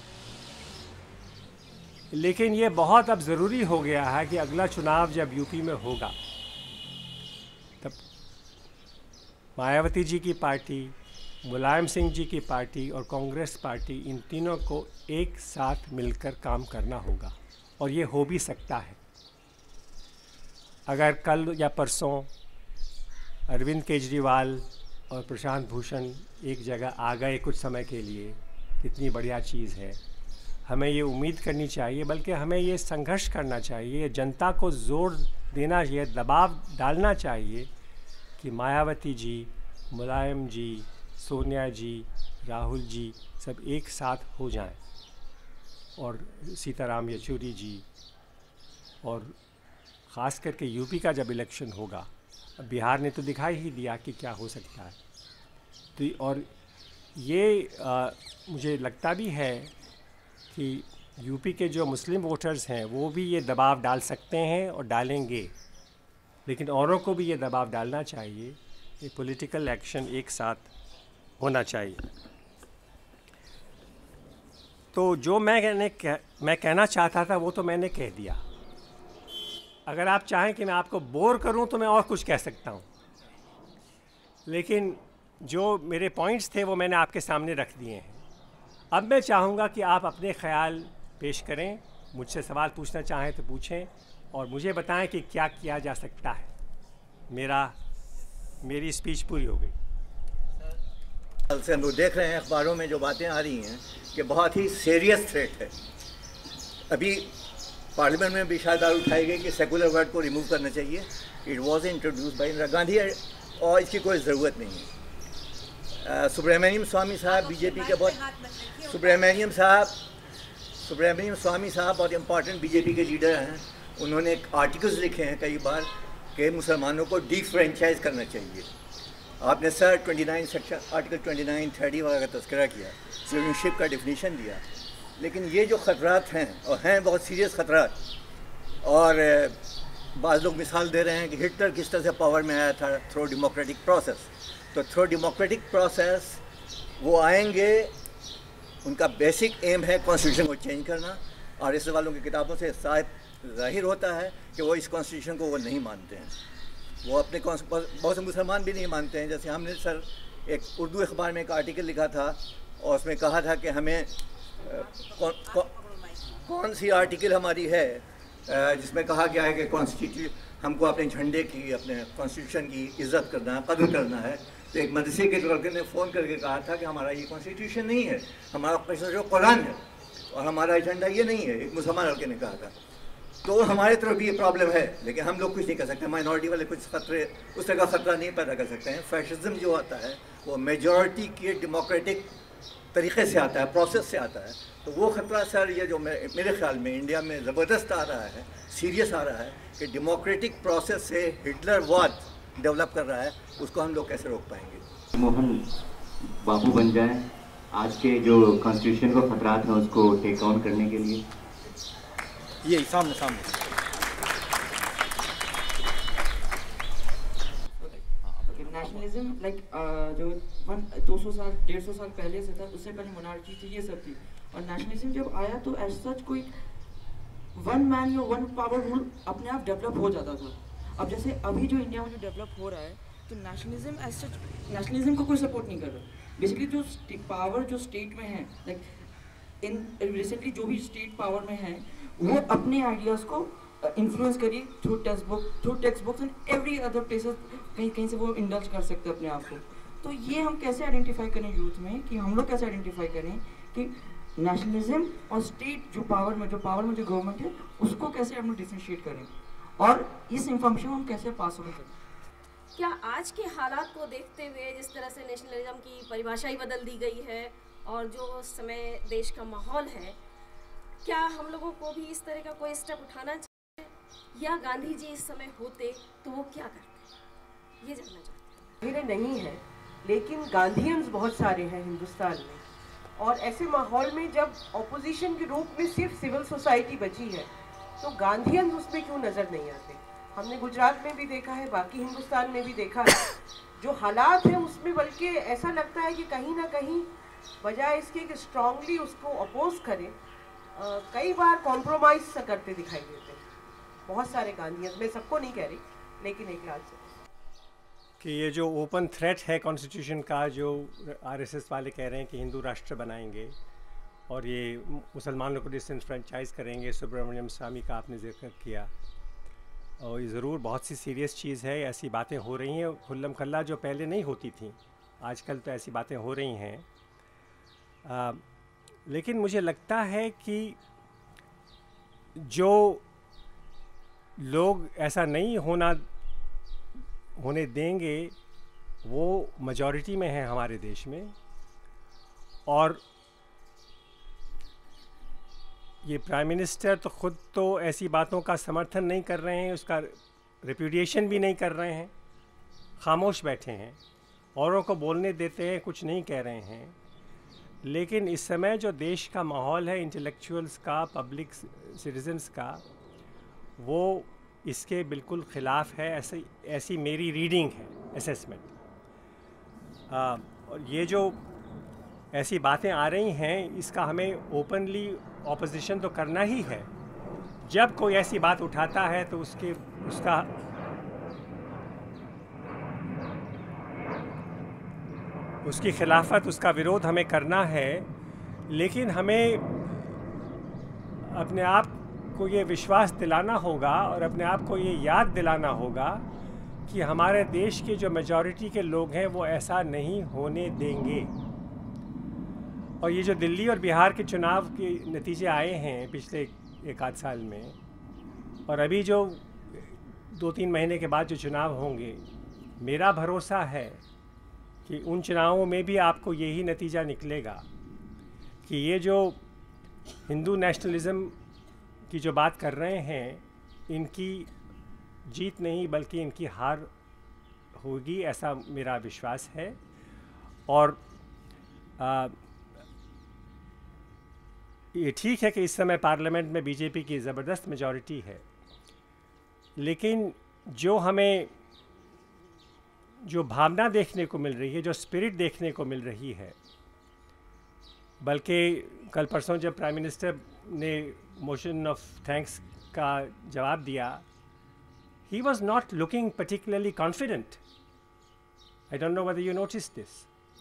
Speaker 2: लेकिन ये बहुत अब ज़रूरी हो गया है कि अगला चुनाव जब यूपी में होगा तब मायावती जी की पार्टी, मुलायम सिंह जी की पार्टी और कांग्रेस पार्टी, इन तीनों को एक साथ मिलकर काम करना होगा, और ये हो भी सकता है। अगर कल या परसों अरविंद केजरीवाल और प्रशांत भूषण एक जगह आ गए कुछ समय के लिए, कितनी बढ़िया चीज़ है। हमें ये उम्मीद करनी चाहिए, बल्कि हमें ये संघर्ष करना चाहिए, जनता को जोर देना चाहिए, दबाव डालना चाहिए कि मायावती जी, मुलायम जी, सोनिया जी, राहुल जी सब एक साथ हो जाएं, और सीताराम येचुरी जी, और ख़ास करके यूपी का जब इलेक्शन होगा, बिहार ने तो दिखाई ही दिया कि क्या हो सकता है। तो और ये आ, मुझे लगता भी है कि यूपी के जो मुस्लिम वोटर्स हैं वो भी ये दबाव डाल सकते हैं और डालेंगे, लेकिन औरों को भी ये दबाव डालना चाहिए, ये पॉलिटिकल एक्शन एक साथ होना चाहिए। तो जो मैं कहने कह, मैं कहना चाहता था वो तो मैंने कह दिया। अगर आप चाहें कि मैं आपको बोर करूं तो मैं और कुछ कह सकता हूं, लेकिन जो मेरे पॉइंट्स थे वो मैंने आपके सामने रख दिए हैं। अब मैं चाहूँगा कि आप अपने ख़्याल पेश करें, मुझसे सवाल पूछना चाहें तो पूछें और मुझे बताएं कि क्या किया जा सकता है। मेरा मेरी स्पीच पूरी हो गई।
Speaker 3: से हम लोग देख रहे हैं अखबारों में जो बातें आ रही हैं कि बहुत ही सीरियस थ्रेट है। अभी पार्लियामेंट में भी शायद बात उठाई गई कि सेकुलर वर्ड को रिमूव करना चाहिए। It was introduce by Indira Gandhi और इसकी कोई ज़रूरत नहीं है। सुब्रमण्यम स्वामी साहब बीजेपी के बहुत सुब्रमण्यम साहब सुब्रमण्यम स्वामी साहब बहुत इंपॉर्टेंट बीजेपी के लीडर हैं। उन्होंने आर्टिकल्स लिखे हैं कई बार कि मुसलमानों को डीफ्रेंचाइज करना चाहिए। आपने सर उनतीस सेक्शन आर्टिकल उनतीस, तीस वगैरह का तस्करा किया, सिटीजनशिप का डिफिनीशन दिया, लेकिन ये जो ख़तरात हैं और हैं बहुत सीरियस ख़तरात, और बाज़ लोग मिसाल दे रहे हैं कि हिटलर किस तरह से पावर में आया था थ्रू डेमोक्रेटिक प्रोसेस। तो थ्रू डेमोक्रेटिक प्रोसेस वो आएंगे, उनका बेसिक एम है कॉन्स्टिट्यूशन को चेंज करना, और इस वालों की किताबों से साफ ज़ाहिर होता है कि वो इस कॉन्स्टिट्यूशन को वो नहीं मानते हैं। वो अपने बहुत से मुसलमान भी नहीं मानते हैं। जैसे हमने सर एक उर्दू अखबार में एक आर्टिकल लिखा था और उसमें कहा था कि हमें कौन, कौन, कौन सी आर्टिकल हमारी है जिसमें कहा गया है कि कॉन्स्टिट्यूशन हमको अपने झंडे की, अपने कॉन्स्टिट्यूशन की इज़्ज़त करना है, कदर करना है। तो एक मदरसे के लड़के ने फ़ोन करके कहा था कि हमारा ये कॉन्स्टिट्यूशन नहीं है, हमारा कॉन्स्टिट्यूशन कुरान है और हमारा एजेंडा ये नहीं है। एक मुसलमान लड़के ने कहा था। तो हमारे तरफ भी ये प्रॉब्लम है, लेकिन हम लोग कुछ नहीं कर सकते। माइनॉरिटी वाले कुछ खतरे उस तरह का खतरा नहीं पैदा कर सकते हैं। फैशिज्म जो आता है वो मेजॉरिटी के डेमोक्रेटिक तरीक़े से आता है, प्रोसेस से आता है। तो वो ख़तरा सर ये जो मेरे ख्याल में इंडिया में ज़बरदस्त आ रहा है, सीरियस आ रहा है कि डेमोक्रेटिक प्रोसेस से हिटलरवाद डेवलप कर रहा है, उसको हम लोग कैसे रोक पाएंगे।
Speaker 4: मोहन बाबू बन जाए आज के जो कॉन्स्टिट्यूशन को खतरात हैं उसको टेक ऑन करने के लिए।
Speaker 3: ये सामने सामने
Speaker 5: नेशनलिज्म लाइक जो वन दो सौ साल डेढ़ सौ साल पहले से था, उससे पहले मोनार्की थी, ये सब थी। और नेशनलिज्म जब आया तो एज सच कोई वन मैन या वन पावर रूल अपने आप डेवलप हो जाता था। अब जैसे अभी जो इंडिया में जो डेवलप हो रहा है, तो नेशनलिज्म एज सच नेशनलिज्म को कोई सपोर्ट नहीं कर रहा। बेसिकली जो पावर जो स्टेट में है, लाइक इन रिसेंटली जो भी स्टेट पावर में है, वो अपने आइडियाज़ को इन्फ्लुएंस करिए through text book through text books and every other places, कहीं कहीं से वो इंडल्ज कर सकते हैं अपने आप को। तो ये हम कैसे आइडेंटिफाई करें यूथ में, कि हम लोग कैसे आइडेंटिफाई करें कि नेशनलिज्म और स्टेट जो पावर में जो पावर में जो गवर्नमेंट है, उसको कैसे हम लोग डिफरेंशिएट करें और इस इंफॉर्मेशन हम कैसे पास ऑन करें।
Speaker 6: क्या आज के हालात को देखते हुए जिस तरह से नेशनलिज्म की परिभाषा ही बदल दी गई है और जो समय देश का माहौल है, क्या हम लोगों को भी इस तरह का कोई स्टेप उठाना चाहिए, या गांधी जी इस समय होते तो वो क्या करते, ये जानना चाहते हैं।
Speaker 7: मेरे नहीं है, लेकिन गांधीयंस बहुत सारे हैं हिंदुस्तान में, और ऐसे माहौल में जब ऑपोजिशन के रूप में सिर्फ सिविल सोसाइटी बची है, तो गांधीयंस उसमें क्यों नज़र नहीं आते। हमने गुजरात में भी देखा है, बाकी हिंदुस्तान में भी देखा है, जो हालात हैं उसमें बल्कि ऐसा लगता है कि कहीं ना कहीं बजाय इसके कि स्ट्रांगली उसको अपोज करें, Uh, कई बार कॉम्प्रोमाइज सा करते दिखाई देते हैं बहुत सारे गांधीयंस। मैं सबको नहीं कह रही, लेकिन एक राज से
Speaker 2: कि ये जो ओपन थ्रेट है कॉन्स्टिट्यूशन का, जो आरएसएस वाले कह रहे हैं कि हिंदू राष्ट्र बनाएंगे और ये मुसलमानों को डिसएनफ्रेंचाइज करेंगे, सुब्रमण्यम स्वामी का आपने जिक्र किया, और ये ज़रूर बहुत सी सीरियस चीज़ है। ऐसी बातें हो रही हैं खुल्लम खल्ला, जो पहले नहीं होती थी, आजकल तो ऐसी बातें हो रही हैं। आ, लेकिन मुझे लगता है कि जो लोग ऐसा नहीं होना होने देंगे वो मेजॉरिटी में हैं हमारे देश में, और ये प्राइम मिनिस्टर तो ख़ुद तो ऐसी बातों का समर्थन नहीं कर रहे हैं, उसका रिप्यूडिएशन भी नहीं कर रहे हैं, खामोश बैठे हैं, औरों को बोलने देते हैं, कुछ नहीं कह रहे हैं। लेकिन इस समय जो देश का माहौल है इंटेलेक्चुअल्स का, पब्लिक सिटीजन्स का, वो इसके बिल्कुल ख़िलाफ़ है, ऐसी ऐसी मेरी रीडिंग है, असेसमेंट। और ये जो ऐसी बातें आ रही हैं, इसका हमें ओपनली ऑपोजिशन तो करना ही है। जब कोई ऐसी बात उठाता है तो उसके उसका उसकी खिलाफत, उसका विरोध हमें करना है। लेकिन हमें अपने आप को ये विश्वास दिलाना होगा और अपने आप को ये याद दिलाना होगा कि हमारे देश के जो मेजॉरिटी के लोग हैं वो ऐसा नहीं होने देंगे। और ये जो दिल्ली और बिहार के चुनाव के नतीजे आए हैं पिछले एक आध साल में, और अभी जो दो तीन महीने के बाद जो चुनाव होंगे, मेरा भरोसा है कि उन चुनावों में भी आपको यही नतीजा निकलेगा कि ये जो हिंदू नेशनलिज़म की जो बात कर रहे हैं, इनकी जीत नहीं बल्कि इनकी हार होगी, ऐसा मेरा विश्वास है। और आ, ये ठीक है कि इस समय पार्लियामेंट में बीजेपी की ज़बरदस्त मेजॉरिटी है, लेकिन जो हमें जो भावना देखने को मिल रही है, जो स्पिरिट देखने को मिल रही है, बल्कि कल परसों जब प्राइम मिनिस्टर ने मोशन ऑफ थैंक्स का जवाब दिया, he was not looking particularly confident. I don't know whether you noticed this.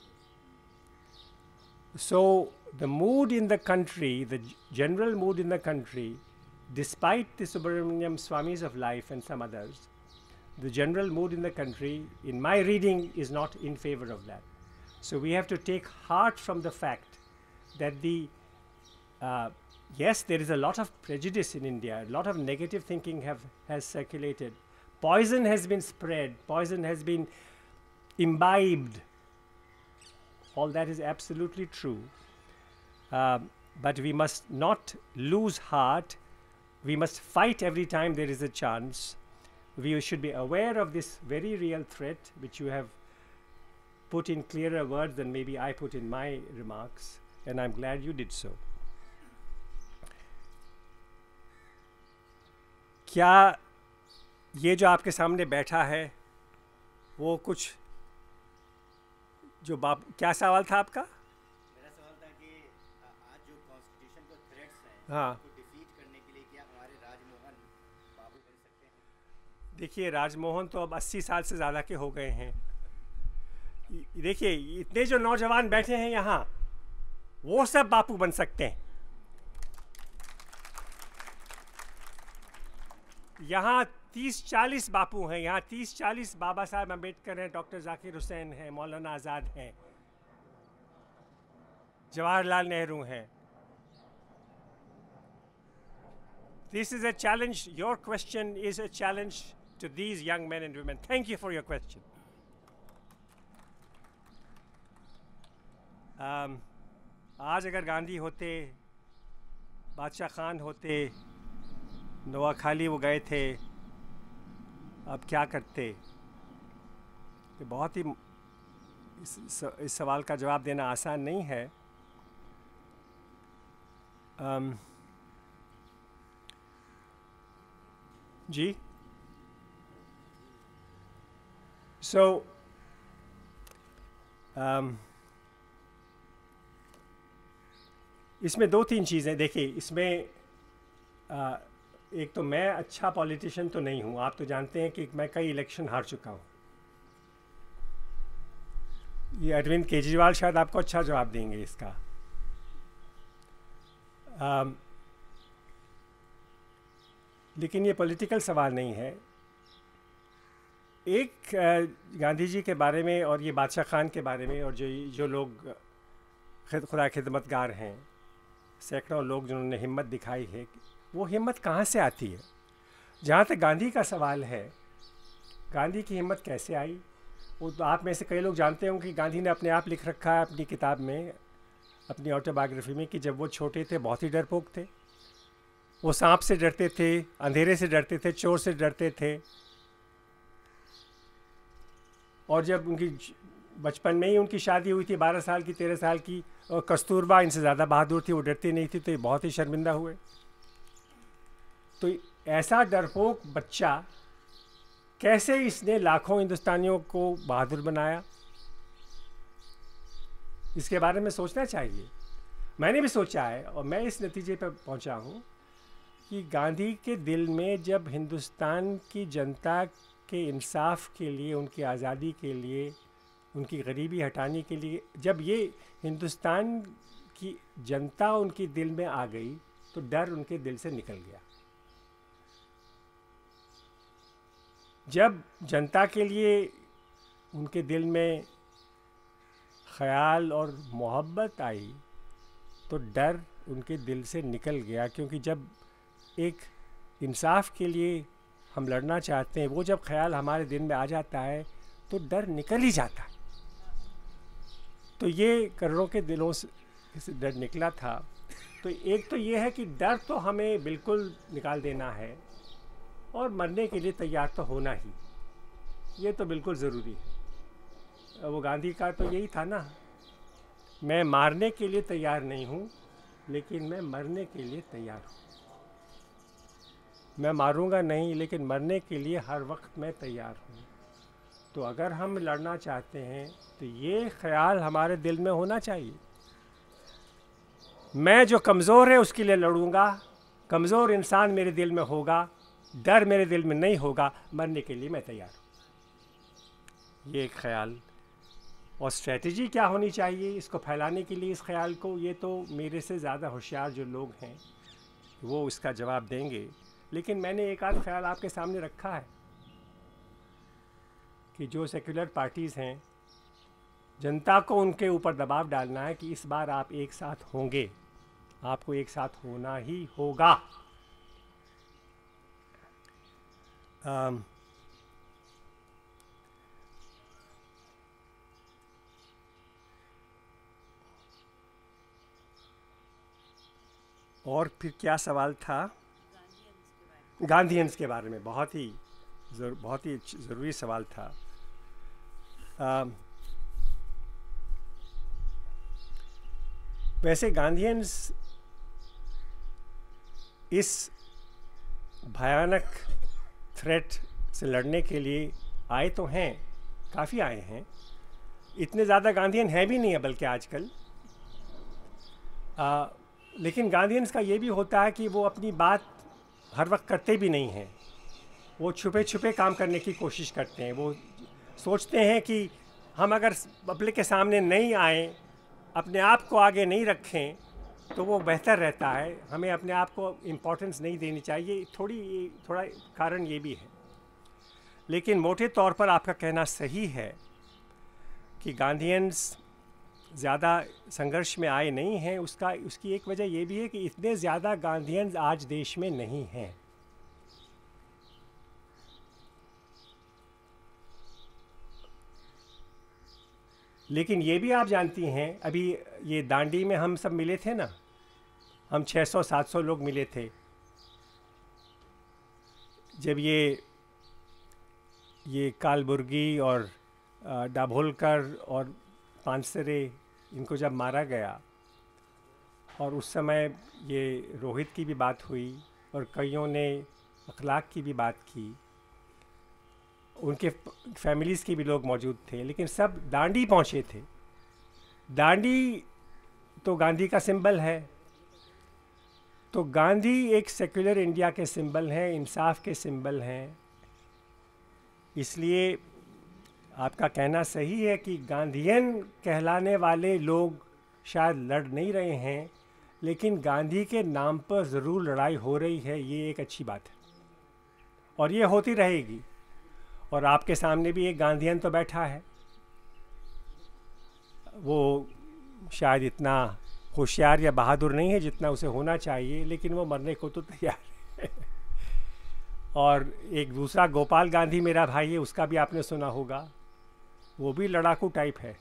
Speaker 2: So the mood in the country, the general mood in the country, despite the Subramaniam Swamis of life and some others, the general mood in the country, in my reading, is not in favor of that. So we have to take heart from the fact that the, uh, yes, there is a lot of prejudice in India, a lot of negative thinking have, has circulated. Poison has been spread, poison has been imbibed. All that is absolutely true. Uh, but we must not lose heart. We must fight every time there is a chance. We should be aware of this very real threat, which you have put in clearer words than maybe I put in my remarks, and I'm glad you did so. क्या ये जो आपके सामने बैठा है वो कुछ जो बाप क्या सवाल था आपका?
Speaker 4: मेरा सवाल था कि आज जो कॉन्स्टिट्यूशन को थ्रेट्स हैं,
Speaker 2: हाँ,
Speaker 4: उसको डिफीट करने के लिए क्या हमारे राजमोहन बाबू बन सकते हैं?
Speaker 2: देखिए, राजमोहन तो अब अस्सी साल से ज़्यादा के हो गए हैं। देखिए, इतने जो नौजवान बैठे हैं यहाँ, वो सब बापू बन सकते हैं। यहाँ तीस चालीस बापू हैं, यहाँ तीस चालीस बाबा साहब अम्बेडकर हैं, डॉक्टर जाकिर हुसैन हैं, मौलाना आज़ाद हैं, जवाहरलाल नेहरू हैं। This is a challenge. Your question is a challenge to these young men and women. Thank you for your question. Um, आज अगर गांधी होते, बादशाह खान होते, नवाखाली वो गए थे, अब क्या करते? ये बहुत ही इस, इस सवाल का जवाब देना आसान नहीं है। um, जी, सो so, um, इसमें दो तीन चीज़ें देखिए। इसमें uh, एक तो मैं अच्छा पॉलिटिशियन तो नहीं हूँ, आप तो जानते हैं कि मैं कई इलेक्शन हार चुका हूँ। ये अरविंद केजरीवाल शायद आपको अच्छा जवाब देंगे इसका। um, लेकिन ये पॉलिटिकल सवाल नहीं है। एक गांधी जी के बारे में और ये बादशाह खान के बारे में और जो जो लोग खुदा खिदमतगार हैं, सैकड़ों लोग जिन्होंने हिम्मत दिखाई है, वो हिम्मत कहाँ से आती है? जहाँ तक गांधी का सवाल है, गांधी की हिम्मत कैसे आई? वो तो आप में से कई लोग जानते होंगे कि गांधी ने अपने आप लिख रखा है अपनी किताब में, अपनी ऑटोबायोग्राफी में, कि जब वो छोटे थे बहुत ही डरपोक थे। वो सांप से डरते थे, अंधेरे से डरते थे, चोर से डरते थे। और जब उनकी बचपन में ही उनकी शादी हुई थी, बारह साल की, तेरह साल की, और कस्तूरबा इनसे ज़्यादा बहादुर थी, वो डरती नहीं थी, तो ये बहुत ही शर्मिंदा हुए। तो ऐसा डरपोक बच्चा कैसे इसने लाखों हिंदुस्तानियों को बहादुर बनाया? इसके बारे में सोचना चाहिए। मैंने भी सोचा है और मैं इस नतीजे पर पहुंचा हूं कि गांधी के दिल में जब हिंदुस्तान की जनता के इंसाफ के लिए, उनकी आज़ादी के लिए, उनकी गरीबी हटाने के लिए, जब ये हिंदुस्तान की जनता उनके दिल में आ गई तो डर उनके दिल से निकल गया। जब जनता के लिए उनके दिल में ख्याल और मोहब्बत आई तो डर उनके दिल से निकल गया, क्योंकि जब एक इंसाफ के लिए हम लड़ना चाहते हैं, वो जब ख्याल हमारे दिल में आ जाता है तो डर निकल ही जाता है। तो ये करोड़ों के दिलों से डर निकला था। तो एक तो ये है कि डर तो हमें बिल्कुल निकाल देना है और मरने के लिए तैयार तो होना ही, ये तो बिल्कुल ज़रूरी है। वो गांधी का तो यही था ना, मैं मारने के लिए तैयार नहीं हूँ लेकिन मैं मरने के लिए तैयार हूँ। मैं मारूंगा नहीं लेकिन मरने के लिए हर वक्त मैं तैयार हूँ। तो अगर हम लड़ना चाहते हैं तो ये ख्याल हमारे दिल में होना चाहिए, मैं जो कमज़ोर है उसके लिए लड़ूंगा, कमज़ोर इंसान मेरे दिल में होगा, डर मेरे दिल में नहीं होगा, मरने के लिए मैं तैयार हूँ। ये एक ख्याल। और स्ट्रेटजी क्या होनी चाहिए इसको फैलाने के लिए, इस ख्याल को, ये तो मेरे से ज़्यादा होशियार जो लोग हैं वो इसका जवाब देंगे। लेकिन मैंने एक आध ख्याल आपके सामने रखा है कि जो सेक्युलर पार्टीज़ हैं, जनता को उनके ऊपर दबाव डालना है कि इस बार आप एक साथ होंगे, आपको एक साथ होना ही होगा। आम, और फिर क्या सवाल था? गांधीयंस के बारे में बहुत ही जर, बहुत ही ज़रूरी सवाल था। आ, वैसे गांधीयंस इस भयानक थ्रेट से लड़ने के लिए आए तो हैं, काफ़ी आए हैं। इतने ज़्यादा गांधीयन हैं भी नहीं है बल्कि आजकल। आ, लेकिन गांधीयंस का ये भी होता है कि वो अपनी बात हर वक्त करते भी नहीं हैं, वो छुपे छुपे काम करने की कोशिश करते हैं। वो सोचते हैं कि हम अगर पब्लिक के सामने नहीं आए, अपने आप को आगे नहीं रखें तो वो बेहतर रहता है, हमें अपने आप को इम्पोर्टेंस नहीं देनी चाहिए। थोड़ी थोड़ा कारण ये भी है। लेकिन मोटे तौर पर आपका कहना सही है कि गांधीयंस ज़्यादा संघर्ष में आए नहीं हैं। उसका उसकी एक वजह ये भी है कि इतने ज़्यादा गांधीयंस आज देश में नहीं हैं। लेकिन ये भी आप जानती हैं, अभी ये दांडी में हम सब मिले थे ना, हम छह सौ सात सौ लोग मिले थे। जब ये ये कालबुर्गी और दाभोलकर और पानसरे, इनको जब मारा गया, और उस समय ये रोहित की भी बात हुई और कईयों ने अखलाक की भी बात की, उनके फैमिलीज़ के भी लोग मौजूद थे, लेकिन सब दांडी पहुँचे थे। दांडी तो गांधी का सिंबल है, तो गांधी एक सेक्युलर इंडिया के सिंबल हैं, इंसाफ के सिंबल हैं। इसलिए आपका कहना सही है कि गांधीयन कहलाने वाले लोग शायद लड़ नहीं रहे हैं, लेकिन गांधी के नाम पर ज़रूर लड़ाई हो रही है। ये एक अच्छी बात है और ये होती रहेगी। और आपके सामने भी एक गांधीयन तो बैठा है, वो शायद इतना होशियार या बहादुर नहीं है जितना उसे होना चाहिए, लेकिन वो मरने को तो तैयार है। और एक दूसरा गोपाल गांधी मेरा भाई है, उसका भी आपने सुना होगा, वो भी लड़ाकू टाइप है।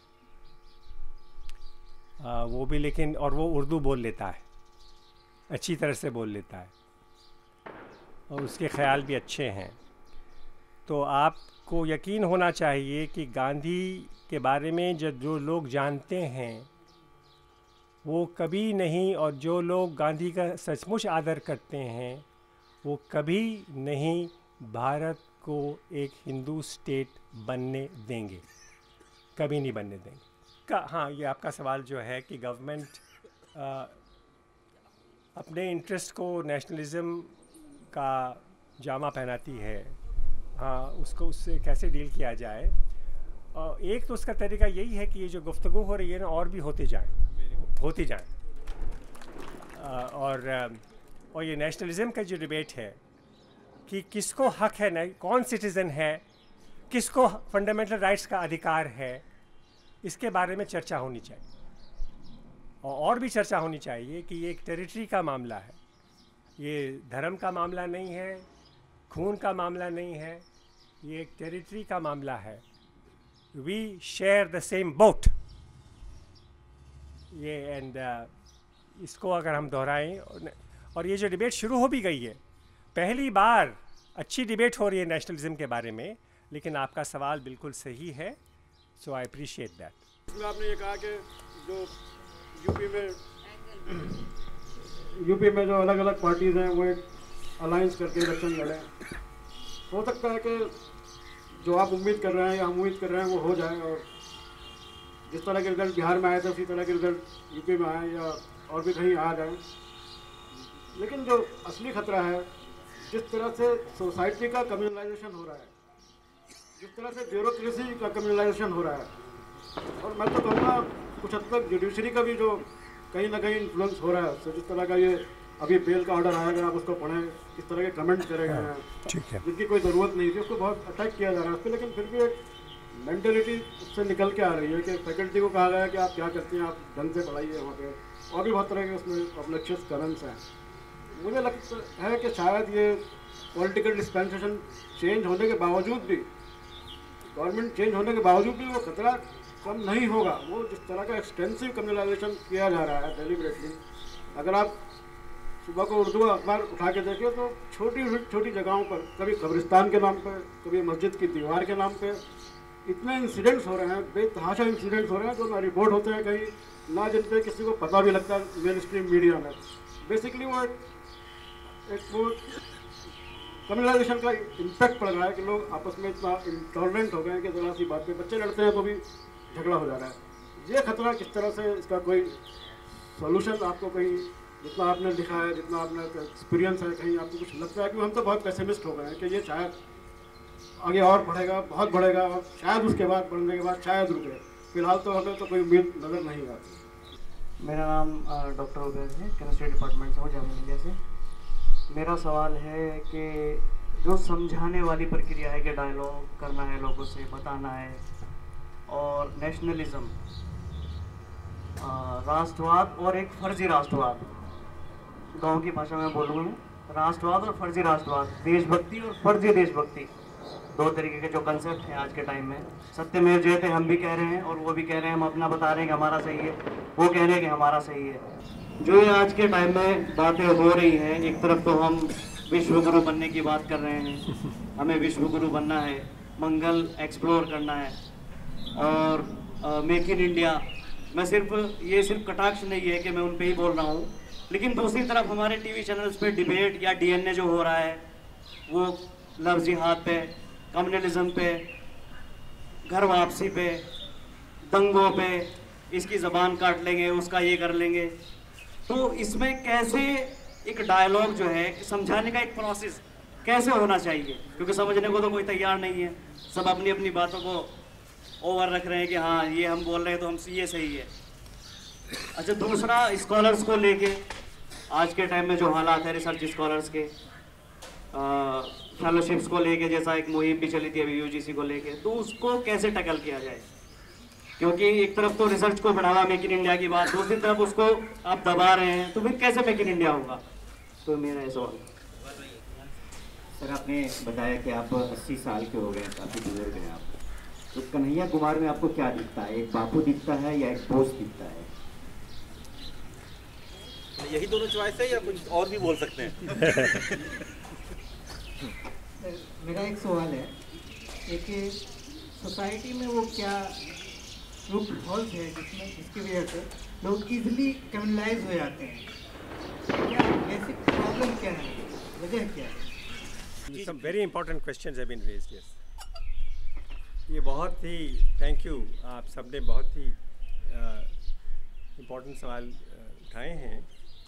Speaker 2: आ, वो भी, लेकिन और वो उर्दू बोल लेता है, अच्छी तरह से बोल लेता है और उसके ख्याल भी अच्छे हैं। तो आपको यकीन होना चाहिए कि गांधी के बारे में जो जो लोग जानते हैं वो कभी नहीं, और जो लोग गांधी का सचमुच आदर करते हैं वो कभी नहीं भारत को एक हिंदू स्टेट बनने देंगे, कभी नहीं बनने देंगे। उसका, हाँ, ये आपका सवाल जो है कि गवर्नमेंट अपने इंटरेस्ट को नेशनलिज्म का जामा पहनाती है, हाँ, उसको उससे कैसे डील किया जाए। और एक तो उसका तरीका यही है कि ये जो गुफ्तगू हो रही है ना, और भी होते जाएं होती जाएं और और ये नेशनलिज्म का जो डिबेट है कि किसको हक है, न कौन सिटीज़न है, किसको फंडामेंटल राइट्स का अधिकार है, इसके बारे में चर्चा होनी चाहिए। और और भी चर्चा होनी चाहिए कि ये एक टेरिटरी का मामला है, ये धर्म का मामला नहीं है, खून का मामला नहीं है, ये एक टेरिटरी का मामला है। We share the same boat. ये एंड uh, इसको अगर हम दोहराएं, और ये जो डिबेट शुरू हो भी गई है, पहली बार अच्छी डिबेट हो रही है नेशनलिज्म के बारे में, लेकिन आपका सवाल बिल्कुल सही है, सो आई अप्रिशिएट दैट।
Speaker 8: इसमें आपने ये कहा कि जो यूपी में यूपी में जो अलग अलग पार्टीज़ हैं वो एक अलायंस करके इलेक्शन लड़ें। हो सकता है कि जो आप उम्मीद कर रहे हैं या हम उम्मीद कर रहे हैं वो हो जाए, और जिस तरह के रिजल्ट बिहार में आए थे उसी तरह के रिजल्ट यूपी में आए या और भी कहीं आ जाए। लेकिन जो असली खतरा है, जिस तरह से सोसाइटी का कम्युनलाइजेशन हो रहा है, जिस तरह से ब्यूरोक्रेसी का कम्युनलाइजेशन हो रहा है, और मैं तो कहूँगा कुछ हद तक जुडिशरी का भी जो कहीं ना कहीं इन्फ्लुएंस हो रहा है उससे, जिस तरह का ये अभी बेल का ऑर्डर आया, अगर आप उसको पढ़ें, इस तरह के कमेंट करे गए हैं,
Speaker 2: ठीक है,
Speaker 8: जिनकी कोई ज़रूरत नहीं थी, उसको बहुत अटैक किया जा रहा है उस पर। लेकिन फिर भी एक मेंटलिटी उससे निकल के आ रही है कि फैकल्टी को कहा गया है कि आप क्या करते हैं, आप ढंग से पढ़ाइए वहाँ पे, और भी बहुत तरह के उसमें ऑब्जेक्शंस करंट्स हैं। मुझे लगता है कि शायद ये पॉलिटिकल डिस्पेंसेशन चेंज होने के बावजूद भी, गवर्नमेंट चेंज होने के बावजूद भी वो खतरा कम नहीं होगा। वो जिस तरह का एक्सटेंसिव कम्युनलाइजेशन किया जा रहा है डेलिबरेटली, अगर आप सुबह को उर्दू अखबार उठा के देखें तो छोटी छोटी जगहों पर, कभी कब्रिस्तान के नाम पर, कभी मस्जिद की दीवार के नाम पर, इतने इंसिडेंट्स हो रहे हैं, बेतहाशा इंसिडेंट्स हो रहे हैं जो ना रिपोर्ट होते हैं कहीं, ना जिन पे किसी को पता भी लगता है मेन स्ट्रीम मीडिया में। बेसिकली वो एक वो कम्युनलाइजेशन का इम्पैक्ट पड़ रहा है कि लोग आपस में इतना इंटॉलरेंट हो गए हैं कि ज़रा सी बात पे बच्चे लड़ते हैं तो भी झगड़ा हो जा रहा है। ये खतरा किस तरह से, इसका कोई सॉल्यूशन आपको कहीं, जितना आपने लिखा है, जितना आपने एक्सपीरियंस है, कहीं आपको कुछ लगता है कि हम तो बहुत पेसिमिस्ट हो गए हैं कि ये शायद आगे और बढ़ेगा, बहुत बढ़ेगा, और शायद उसके बाद बढ़ने के बाद शायद रुके। फिलहाल तो हमें तो कोई उम्मीद नज़र नहीं आती।
Speaker 9: मेरा नाम डॉक्टर उबैद है, केमिस्ट्री डिपार्टमेंट से हूँ, जामिया मिलिया से। मेरा सवाल है कि जो समझाने वाली प्रक्रिया है कि डायलॉग करना है, लोगों से बताना है, और नेशनलिज्म, राष्ट्रवाद और एक फर्जी राष्ट्रवाद, गांव की भाषा में बोलूँगा, राष्ट्रवाद और फर्जी राष्ट्रवाद, देशभक्ति और फर्जी देशभक्ति, दो तरीके के जो कंसेप्ट हैं आज के टाइम में। सत्यमेव जयते हम भी कह रहे हैं और वो भी कह रहे हैं, हम अपना बता रहे हैं कि हमारा सही है, वो कह रहे हैं कि हमारा सही है। जो ये आज के टाइम में बातें हो रही हैं, एक तरफ तो हम विश्व गुरु बनने की बात कर रहे हैं, हमें विश्व गुरु बनना है, मंगल एक्सप्लोर करना है, और मेक इन इंडिया, मैं सिर्फ ये सिर्फ कटाक्ष नहीं है कि मैं उन पे ही बोल रहा हूँ, लेकिन दूसरी तरफ हमारे टीवी चैनल्स पे डिबेट या डीएनए जो हो रहा है वो लफ्ज़ जिहाद पे, कम्युनलिज्म पे, घर वापसी पे, दंगों पे, इसकी ज़बान काट लेंगे, उसका ये कर लेंगे। तो इसमें कैसे एक डायलॉग जो है, समझाने का एक प्रोसेस कैसे होना चाहिए, क्योंकि समझने को तो कोई तैयार नहीं है, सब अपनी अपनी बातों को ओवर रख रहे हैं कि हाँ ये हम बोल रहे हैं तो हम ये सही है। अच्छा, दूसरा स्कॉलर्स को लेके आज के टाइम में जो हालात है रिसर्च स्कॉलर्स के, फेलोशिप्स को लेके, जैसा एक मुहिम भी चली थी अभी यूजीसी को लेके, तो उसको कैसे टैकल किया जाए, क्योंकि एक तरफ तो रिसर्च को बढ़ावा मेक इन इंडिया की बात, दूसरी तरफ उसको आप दबा रहे हैं, तो फिर कैसे मेक इन इंडिया होगा। तो मेरा ये सवाल।
Speaker 4: सर, आपने बताया कि आप अस्सी साल के हो गए, काफ़ी बुजुर्ग हैं आप, तो कन्हैया कुमार में आपको क्या दिखता है, एक बापू दिखता है या एक बोस दिखता है?
Speaker 1: यही दोनों चॉइस है या कुछ और भी बोल सकते हैं?
Speaker 10: मेरा एक सवाल है, एक सोसाइटी में वो क्या रूट हॉल्स है जिसमें जिसकी वजह से लोग इजीली कम्युनलाइज हो जाते हैं, क्या बेसिक प्रॉब्लम क्या है, वजह क्या है?
Speaker 2: Some very important questions have been raised, yes. ये बहुत ही, थैंक यू, आप सबने बहुत ही इम्पोर्टेंट सवाल उठाए हैं।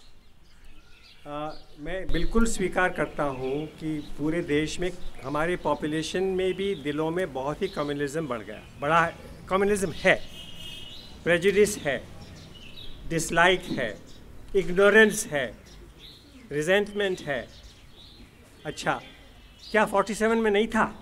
Speaker 2: आ, मैं बिल्कुल स्वीकार करता हूँ कि पूरे देश में हमारे पॉपुलेशन में भी दिलों में बहुत ही कम्युनलिज्म बढ़ गया, बड़ा कम्युनलिज्म है, प्रेजुडिस है, डिसलाइक है, इग्नोरेंस है, रिजेंटमेंट है। अच्छा, क्या सैंतालीस में नहीं था?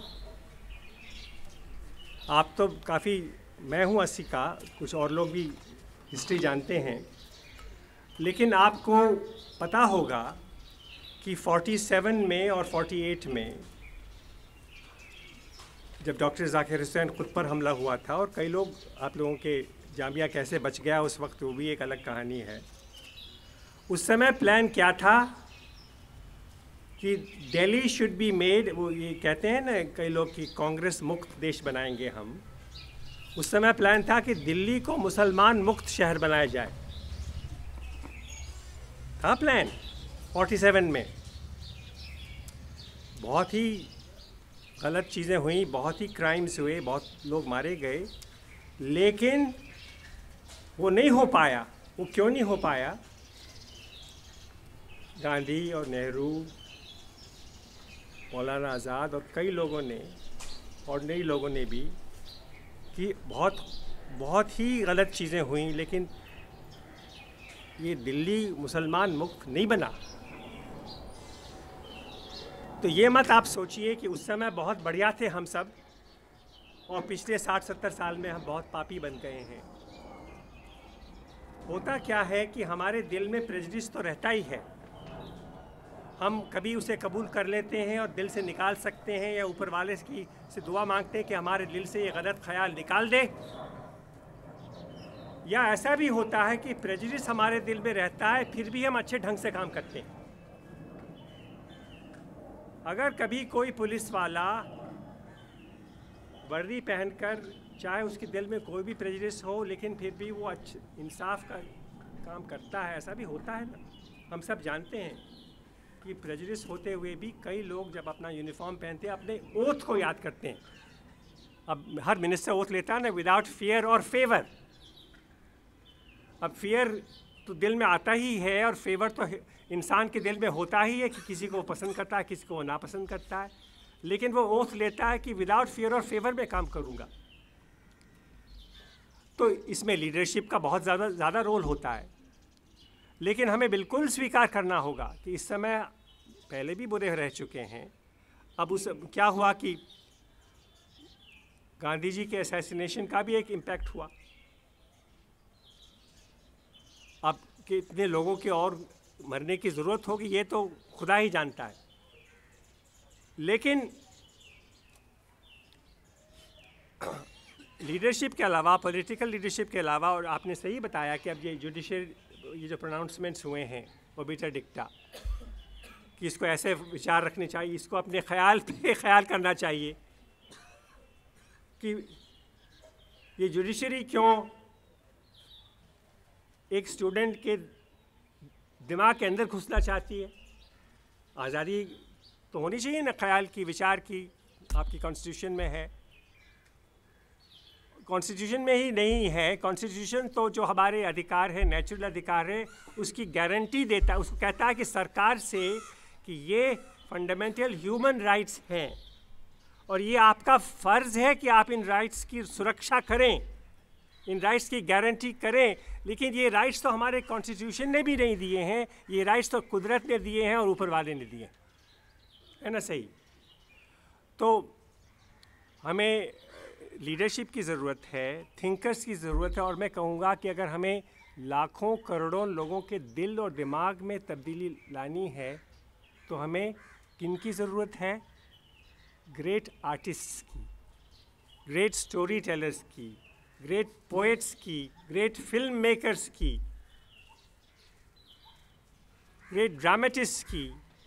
Speaker 2: आप तो काफ़ी, मैं हूँ अस्सी का, कुछ और लोग भी हिस्ट्री जानते हैं, लेकिन आपको पता होगा कि सैंतालीस में और अड़तालीस में जब डॉक्टर ज़ाकिर हुसैन खुद पर हमला हुआ था, और कई लोग, आप लोगों के जामिया कैसे बच गया उस वक्त, वो भी एक अलग कहानी है। उस समय प्लान क्या था कि दिल्ली शुड बी मेड, वो ये कहते हैं ना कई लोग कि कांग्रेस मुक्त देश बनाएंगे हम। उस समय प्लान था कि दिल्ली को मुसलमान मुक्त शहर बनाया जाए, था प्लान सैंतालीस में। बहुत ही गलत चीज़ें हुई, बहुत ही क्राइम्स हुए, बहुत लोग मारे गए, लेकिन वो नहीं हो पाया। वो क्यों नहीं हो पाया? गांधी और नेहरू, मौलाना आज़ाद और कई लोगों ने, और नई लोगों ने भी, कि बहुत बहुत ही गलत चीज़ें हुई, लेकिन ये दिल्ली मुसलमान मुक्त नहीं बना। तो ये मत आप सोचिए कि उस समय बहुत बढ़िया थे हम सब, और पिछले साठ सत्तर साल में हम बहुत पापी बन गए हैं। होता क्या है कि हमारे दिल में प्रेजुडिस तो रहता ही है, हम कभी उसे कबूल कर लेते हैं और दिल से निकाल सकते हैं, या ऊपर वाले की से दुआ मांगते हैं कि हमारे दिल से ये गलत ख्याल निकाल दे। या ऐसा भी होता है कि प्रेजुडिस हमारे दिल में रहता है, फिर भी हम अच्छे ढंग से काम करते हैं। अगर कभी कोई पुलिस वाला वर्दी पहनकर, चाहे उसके दिल में कोई भी प्रेजुडिस हो, लेकिन फिर भी वो अच्छे इंसाफ का काम करता है, ऐसा भी होता है ना। हम सब जानते हैं कि प्रेजुडिस होते हुए भी कई लोग जब अपना यूनिफॉर्म पहनते हैं, अपने ओथ को याद करते हैं। अब हर मिनिस्टर ओथ लेता है ना, विदाउट फियर और फेवर। अब फियर तो दिल में आता ही है, और फेवर तो इंसान के दिल में होता ही है कि किसी को पसंद करता है, किसी को नापसंद करता है, लेकिन वो ओथ लेता है कि विदाउट फियर और फेवर में काम करूँगा। तो इसमें लीडरशिप का बहुत ज़्यादा ज़्यादा रोल होता है। लेकिन हमें बिल्कुल स्वीकार करना होगा कि इस समय पहले भी बुरे रह चुके हैं। अब उस क्या हुआ कि गांधी जी के असैसिनेशन का भी एक इम्पैक्ट हुआ। अब कितने लोगों के और मरने की ज़रूरत होगी ये तो खुदा ही जानता है। लेकिन लीडरशिप के अलावा, पॉलिटिकल लीडरशिप के अलावा, और आपने सही बताया कि अब ये जुडिशियल ये जो प्रोनाउंसमेंट्स हुए हैं ओबिटर डिक्टा, कि इसको ऐसे विचार रखने चाहिए, इसको अपने ख्याल पे ख्याल करना चाहिए कि ये जुडिशरी क्यों एक स्टूडेंट के दिमाग के अंदर घुसना चाहती है। आज़ादी तो होनी चाहिए ना ख्याल की, विचार की, आपकी कॉन्स्टिट्यूशन में है। कॉन्स्टिट्यूशन में ही नहीं है, कॉन्स्टिट्यूशन तो जो हमारे अधिकार है, नेचुरल अधिकार है, उसकी गारंटी देता है, उसको कहता है कि सरकार से कि ये फंडामेंटल ह्यूमन राइट्स हैं और ये आपका फ़र्ज़ है कि आप इन राइट्स की सुरक्षा करें, इन राइट्स की गारंटी करें। लेकिन ये राइट्स तो हमारे कॉन्स्टिट्यूशन ने भी नहीं दिए हैं, ये राइट्स तो कुदरत ने दिए हैं और ऊपर वाले ने दिए हैं, है ना सही। तो हमें लीडरशिप की ज़रूरत है, थिंकर्स की ज़रूरत है, और मैं कहूँगा कि अगर हमें लाखों करोड़ों लोगों के दिल और दिमाग में तब्दीली लानी है तो हमें किन की ज़रूरत है? ग्रेट आर्टिस्ट्स की, ग्रेट स्टोरी टेलर्स की, ग्रेट पोएट्स की, ग्रेट फिल्म मेकर्स की, ग्रेट ड्रामेटिस्ट की,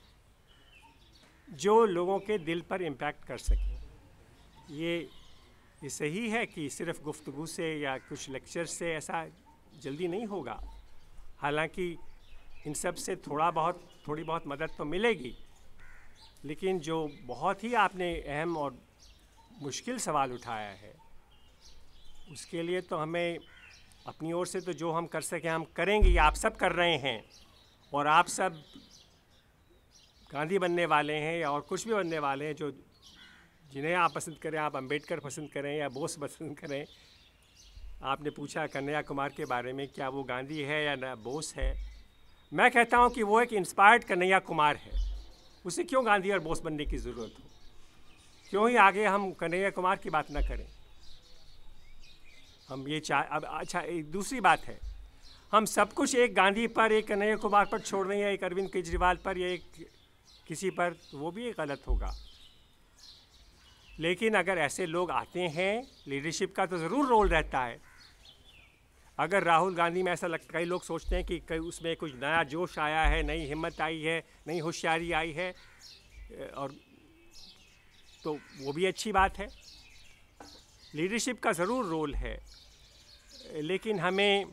Speaker 2: जो लोगों के दिल पर इम्पैक्ट कर सकें। ये ये सही है कि सिर्फ गुफ्तगू से या कुछ लेक्चर से ऐसा जल्दी नहीं होगा। हालांकि इन सब से थोड़ा बहुत थोड़ी बहुत मदद तो मिलेगी, लेकिन जो बहुत ही आपने अहम और मुश्किल सवाल उठाया है उसके लिए तो हमें अपनी ओर से तो जो हम कर सकें हम करेंगे, ये आप सब कर रहे हैं। और आप सब गांधी बनने वाले हैं या और कुछ भी बनने वाले हैं, जो जिन्हें आप पसंद करें, आप अंबेडकर पसंद करें या बोस पसंद करें। आपने पूछा कन्हैया कुमार के बारे में, क्या वो गांधी है या ना बोस है। मैं कहता हूँ कि वो एक इंस्पायर्ड कन्हैया कुमार है। उसे क्यों गांधी और बोस बनने की ज़रूरत हो? क्यों ही आगे हम कन्हैया कुमार की बात ना करें? हम ये चाह अब अच्छा, एक दूसरी बात है, हम सब कुछ एक गांधी पर, एक कन्हैया कुमार पर छोड़ रहे हैं, एक अरविंद केजरीवाल पर या एक किसी पर, तो वो भी गलत होगा। लेकिन अगर ऐसे लोग आते हैं, लीडरशिप का तो ज़रूर रोल रहता है। अगर राहुल गांधी में ऐसा लगता, कई लोग सोचते हैं कि कई उसमें कुछ नया जोश आया है, नई हिम्मत आई है, नई होशियारी आई है, और तो वो भी अच्छी बात है। लीडरशिप का ज़रूर रोल है, लेकिन हमें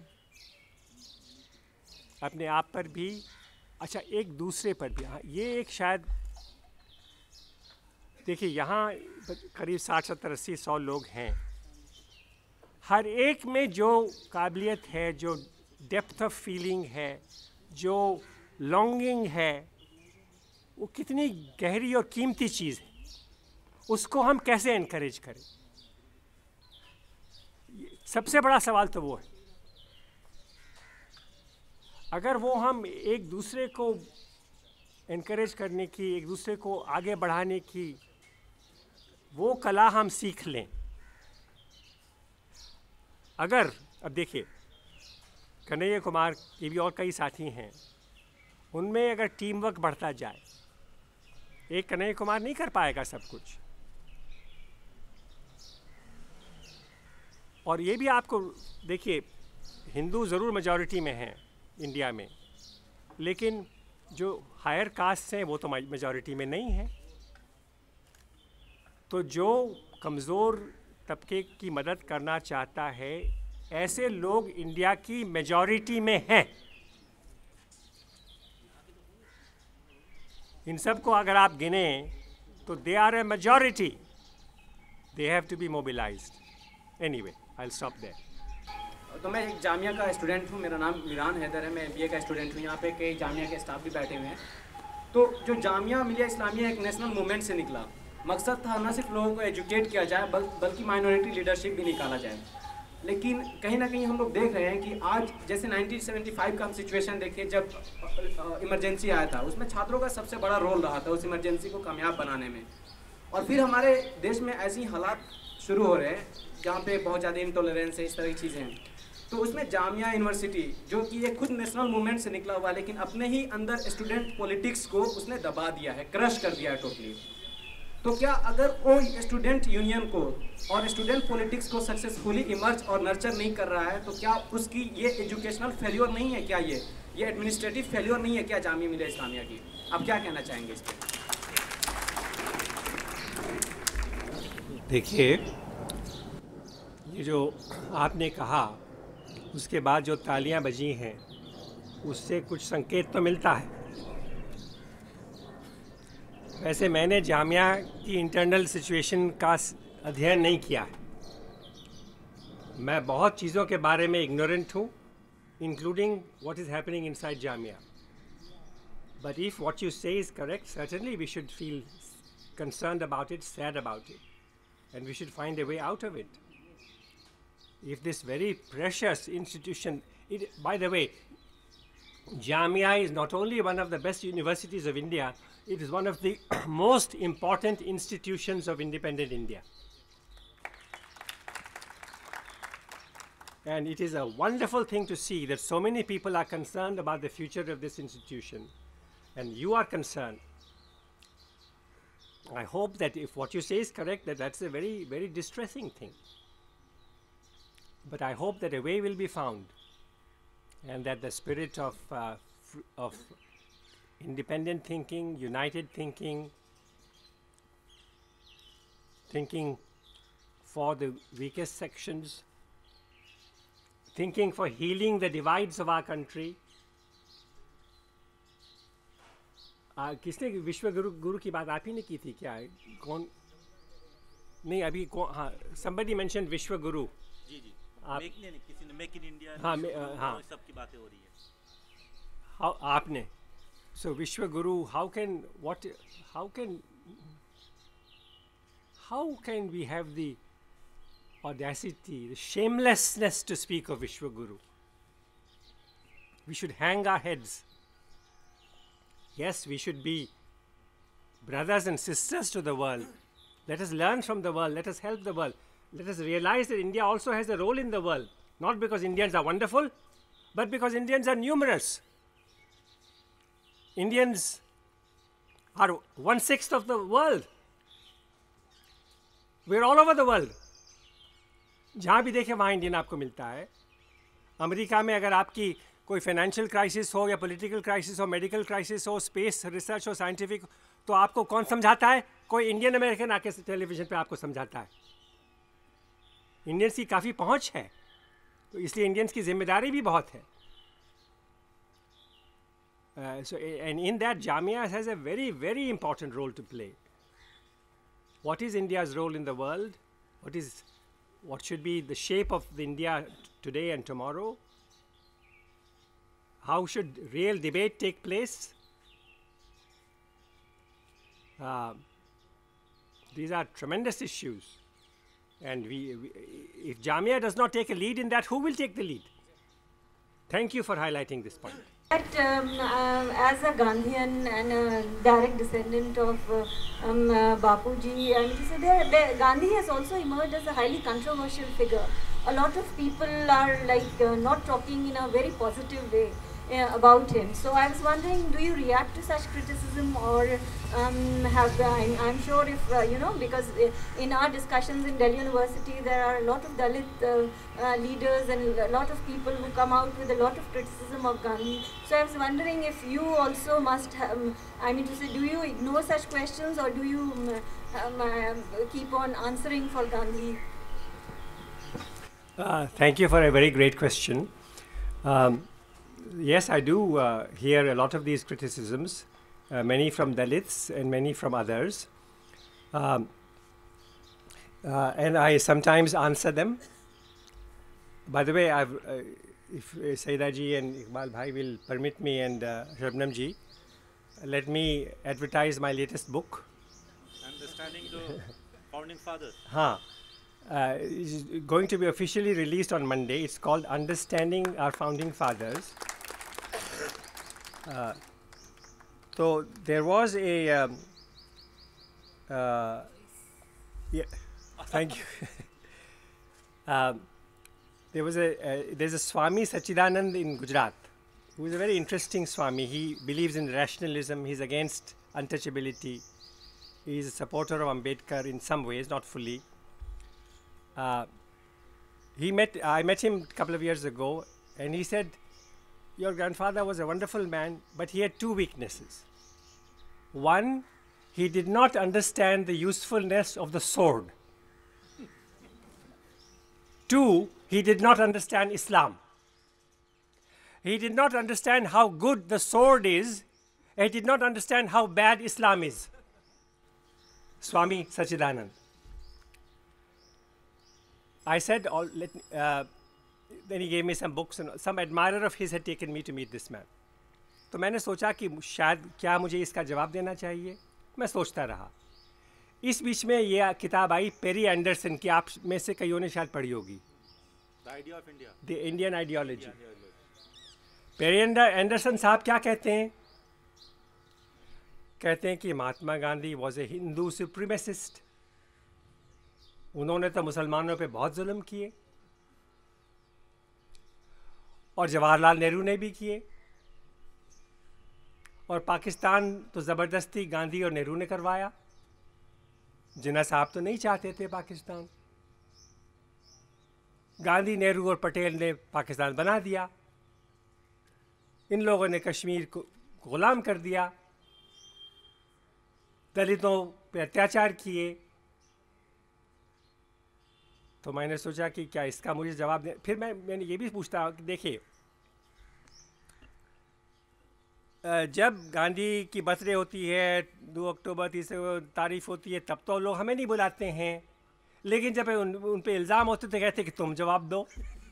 Speaker 2: अपने आप पर भी, अच्छा एक दूसरे पर भी, हाँ ये एक शायद देखिए यहाँ करीब साठ सत्तर अस्सी सौ लोग हैं, हर एक में जो काबिलियत है, जो डेप्थ ऑफ फीलिंग है, जो लॉन्गिंग है, वो कितनी गहरी और कीमती चीज़ है। उसको हम कैसे एनकरेज करें, सबसे बड़ा सवाल तो वो है। अगर वो हम एक दूसरे को एनकरेज करने की, एक दूसरे को आगे बढ़ाने की वो कला हम सीख लें। अगर अब देखिए कन्हैया कुमार के भी और कई साथी हैं, उनमें अगर टीम वर्क बढ़ता जाए, एक कन्हैया कुमार नहीं कर पाएगा सब कुछ। और ये भी आपको देखिए, हिंदू ज़रूर मेजॉरिटी में हैं इंडिया में, लेकिन जो हायर कास्ट हैं वो तो मेजॉरिटी में नहीं है। तो जो कमज़ोर तबके की मदद करना चाहता है, ऐसे लोग इंडिया की मेजॉरिटी में हैं। इन सब को अगर आप गिने तो they are a majority, they have to be mobilised. Anyway I will stop there.
Speaker 11: तो मैं एक जामिया का स्टूडेंट हूँ, मेरा नाम मीरान हैदर है, मैं बीए का स्टूडेंट हूँ। यहाँ पे कई जामिया के स्टाफ भी बैठे हुए हैं। तो जो जामिया मिलिया इस्लामिया एक नेशनल मूवमेंट से निकला, मकसद था न सिर्फ लोगों को एजुकेट किया जाए, बल, बल्कि माइनॉरिटी लीडरशिप भी निकाला जाए। लेकिन कहीं ना कहीं हम लोग देख रहे हैं कि आज जैसे नाइनटीन सेवेंटी फाइव का हम सिचुएशन देखिए, जब इमरजेंसी आया था, उसमें छात्रों का सबसे बड़ा रोल रहा था उस इमरजेंसी को कामयाब बनाने में। और फिर हमारे देश में ऐसी हालात शुरू हो रहे हैं जहाँ पे बहुत ज़्यादा इंटॉलरेंस है, इस तरह की चीज़ें हैं। तो उसमें जामिया यूनिवर्सिटी जो कि ये खुद नेशनल मूवमेंट से निकला हुआ, लेकिन अपने ही अंदर स्टूडेंट पॉलिटिक्स को उसने दबा दिया है, क्रश कर दिया है टोटली। तो क्या अगर वो स्टूडेंट यूनियन को और स्टूडेंट पॉलिटिक्स को सक्सेसफुली इमर्ज और नर्चर नहीं कर रहा है, तो क्या उसकी ये एजुकेशनल फेल्योर नहीं है? क्या ये ये एडमिनिस्ट्रेटिव फेल्योर नहीं है क्या जामिया मिलिया इस्लामिया की? आप क्या कहना चाहेंगे इस पर?
Speaker 2: देखिए, ये जो आपने कहा उसके बाद जो तालियां बजी हैं, उससे कुछ संकेत तो मिलता है। वैसे मैंने जामिया की इंटरनल सिचुएशन का अध्ययन नहीं किया है, मैं बहुत चीज़ों के बारे में इग्नोरेंट हूँ, including what is happening inside Jamia. But if what you say is correct, certainly we should feel concerned about it, sad about it, and we should find a way out of it. If this very precious institution, it, by the way, Jamia is not only one of the best universities of India, it is one of the most important institutions of independent India. And it is a wonderful thing to see that so many people are concerned about the future of this institution, and you are concerned. I hope that if what you say is correct, that that's a very, very distressing thing. But I hope that a way will be found, and that the spirit of, uh, of independent thinking, united thinking, thinking for the weakest sections, thinking for healing the divides of our country. आ, किसने विश्व गुरु गुरु की बात आप ही ने की थी क्या? कौन नहीं अभी कौन? हाँ, somebody mentioned विश्व गुरु।
Speaker 1: जी जी
Speaker 2: आप
Speaker 1: मेक नहीं, नहीं किसी ने मेक इन इंडिया,
Speaker 2: हाँ मे, हाँ
Speaker 1: सब की बातें हो रही है।
Speaker 2: हाउ आपने सो विश्व गुरु, how can what how can how can we have the audacity, the shamelessness to speak of Vishwa Guru? We should hang our heads. Yes, we should be brothers and sisters to the world. Let us learn from the world. Let us help the world. Let us realize that India also has a role in the world. Not because Indians are wonderful, but because Indians are numerous. Indians are one-sixth of the world. We're all over the world. जहाँ भी देखें वहाँ इंडियन आपको मिलता है। अमेरिका में अगर आपकी कोई फाइनेंशियल क्राइसिस हो या पॉलिटिकल क्राइसिस हो, मेडिकल क्राइसिस हो, स्पेस रिसर्च हो, साइंटिफिक, तो आपको कौन समझाता है? कोई इंडियन अमेरिकन आके टेलीविज़न पे आपको समझाता है। इंडियंस की काफ़ी पहुँच है, तो इसलिए इंडियंस की जिम्मेदारी भी बहुत है। So and in that Jamia has a very very important role to play. What is India's role in the world? What is what should be the shape of the India today and tomorrow? How should real debate take place? Uh, these are tremendous issues, and we, we, if Jamia does not take a lead in that, who will take the lead? Thank you for highlighting this point.
Speaker 12: But um, uh, as a Gandhian and a direct descendant of uh, um, uh, Bapuji, and so there, there, Gandhi has also emerged as a highly controversial figure. A lot of people are like uh, not talking in a very positive way uh, about him. So I was wondering, do you react to such criticism, or um, have I'm, I'm sure if uh, you know, because in our discussions in Delhi University there are a lot of Dalit uh, uh, leaders and a lot of people who come out with a lot of criticism of Gandhi. So I was wondering if you also must have, um, I mean to say, do you ignore such questions, or do you um, um, uh, keep on answering for Gandhi?
Speaker 2: Uh, thank you for a very great question. Um, yes, I do uh, hear a lot of these criticisms, uh, many from Dalits and many from others. Um, uh, and I sometimes answer them. By the way, I've, uh, if uh, Saida ji and Iqbal bhai will permit me, and uh, Shabnam ji, let me advertise my latest book.
Speaker 1: Understanding the Founding Fathers.
Speaker 2: Haan. Uh, it's going to be officially released on Monday. It's called Understanding Our Founding Fathers. Uh, so there was a um, uh, yeah, thank you. um, there was a uh, there's a Swami Sachidanand in Gujarat, who is a very interesting Swami. He believes in rationalism. He's against untouchability. He is a supporter of Ambedkar in some ways, not fully. Uh, he met, I met him a couple of years ago, and he said, your grandfather was a wonderful man, but he had two weaknesses. One, he did not understand the usefulness of the sword. Two, he did not understand Islam. He did not understand how good the sword is, and he did not understand how bad Islam is. Swami Sachidanand. I said, all, let, uh, then he gave me some books, and some admirer of his had taken me to meet this man. तो मैंने सोचा कि शायद क्या मुझे इसका जवाब देना चाहिए, मैं सोचता रहा. इस बीच में ये किताब आई पेरी एंडरसन की, आप में से कईयों ने शायद पढ़ी होगी.
Speaker 1: The Idea of India.
Speaker 2: The Indian Ideology. Perry Anderson साहब क्या कहते हैं? कहते हैं कि Mahatma Gandhi was a Hindu supremacist. उन्होंने तो मुसलमानों पे बहुत जुल्म किए, और जवाहरलाल नेहरू ने भी किए, और पाकिस्तान तो ज़बरदस्ती गांधी और नेहरू ने करवाया. जिन्ना साहब तो नहीं चाहते थे पाकिस्तान. गांधी, नेहरू और पटेल ने पाकिस्तान बना दिया. इन लोगों ने कश्मीर को गुलाम कर दिया, दलितों पे अत्याचार किए. तो मैंने सोचा कि क्या इसका मुझे जवाब दे. फिर मैं मैंने ये भी पूछता हूँ कि देखिए, जब गांधी की बर्थडे होती है, दो अक्टूबर तीस तारीफ होती है, तब तो लोग हमें नहीं बुलाते हैं, लेकिन जब उन उन पे इल्ज़ाम होते तो कहते कि तुम जवाब दो.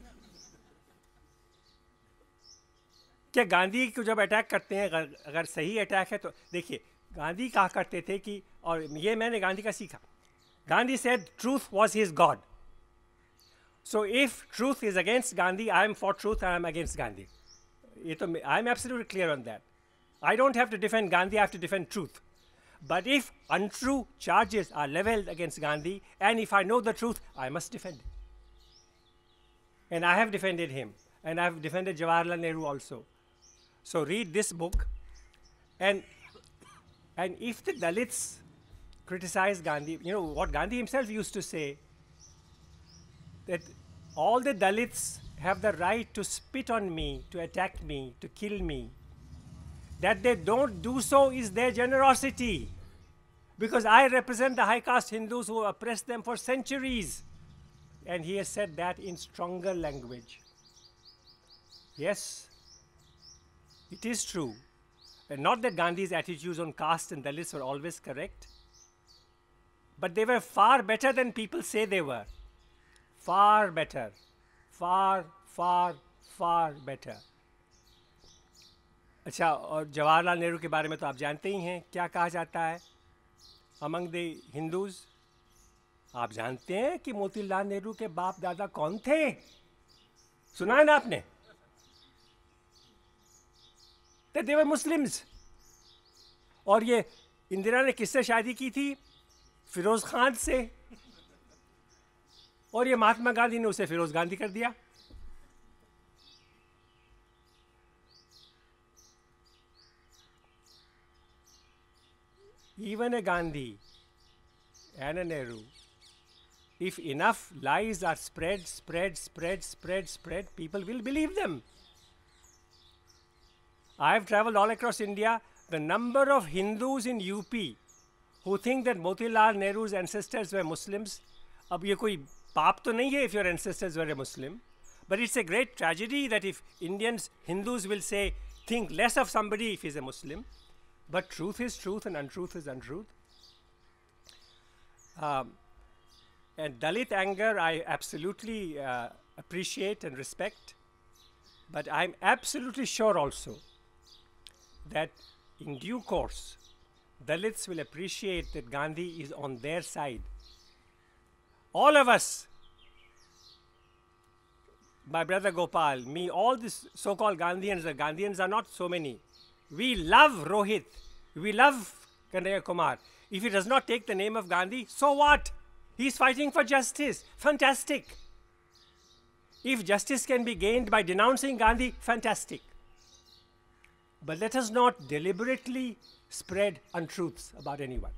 Speaker 2: क्या गांधी को जब अटैक करते हैं, अगर, अगर सही अटैक है तो देखिए गांधी कहा करते थे कि, और ये मैंने गांधी का सीखा, Gandhi said truth was his god. So if truth is against Gandhi, I am for truth, I am against Gandhi. ये तो I am absolutely clear on that. I don't have to defend Gandhi, I have to defend truth. But if untrue charges are leveled against Gandhi, and if I know the truth, I must defend it. And I have defended him, and I have defended Jawaharlal Nehru also. So read this book, and and if the Dalits criticize Gandhi, you know what Gandhi himself used to say, that all the Dalits have the right to spit on me, to attack me, to kill me. That they don't do so is their generosity, because I represent the high caste Hindus who oppressed them for centuries. And he has said that in stronger language. Yes, it is true. And not that Gandhi's attitudes on caste and Dalits were always correct, but they were far better than people say they were. Far better. Far, far, far better. अच्छा, और जवाहरलाल नेहरू के बारे में तो आप जानते ही हैं क्या कहा जाता है अमंग द हिंदूज. आप जानते हैं कि मोतीलाल नेहरू के बाप दादा कौन थे? सुना है ना आपने? They were Muslims. और ये इंदिरा ने किससे शादी की थी? फिरोज खान से. और ये महात्मा गांधी ने उसे फिरोज गांधी कर दिया. Even a Gandhi and a Nehru, if enough lies are spread, spread, spread, spread, spread, people will believe them. I have traveled all across India. The number of Hindus in U P who think that Motilal Nehru's ancestors were Muslims, अब ये कोई पाप तो नहीं है if your ancestors were a Muslim, but it's a great tragedy that if Indians, Hindus will say, think less of somebody if he's a Muslim. But truth is truth and untruth is untruth. Um, and Dalit anger I absolutely uh, appreciate and respect. But I'm absolutely sure also that in due course, Dalits will appreciate that Gandhi is on their side. All of us, my brother Gopal, me, all these so-called Gandhians, the Gandhians are not so many. We love Rohit. We love Kanhaiya Kumar. If he does not take the name of Gandhi, so what? He's fighting for justice. Fantastic. If justice can be gained by denouncing Gandhi, fantastic. But let us not deliberately spread untruths about anyone.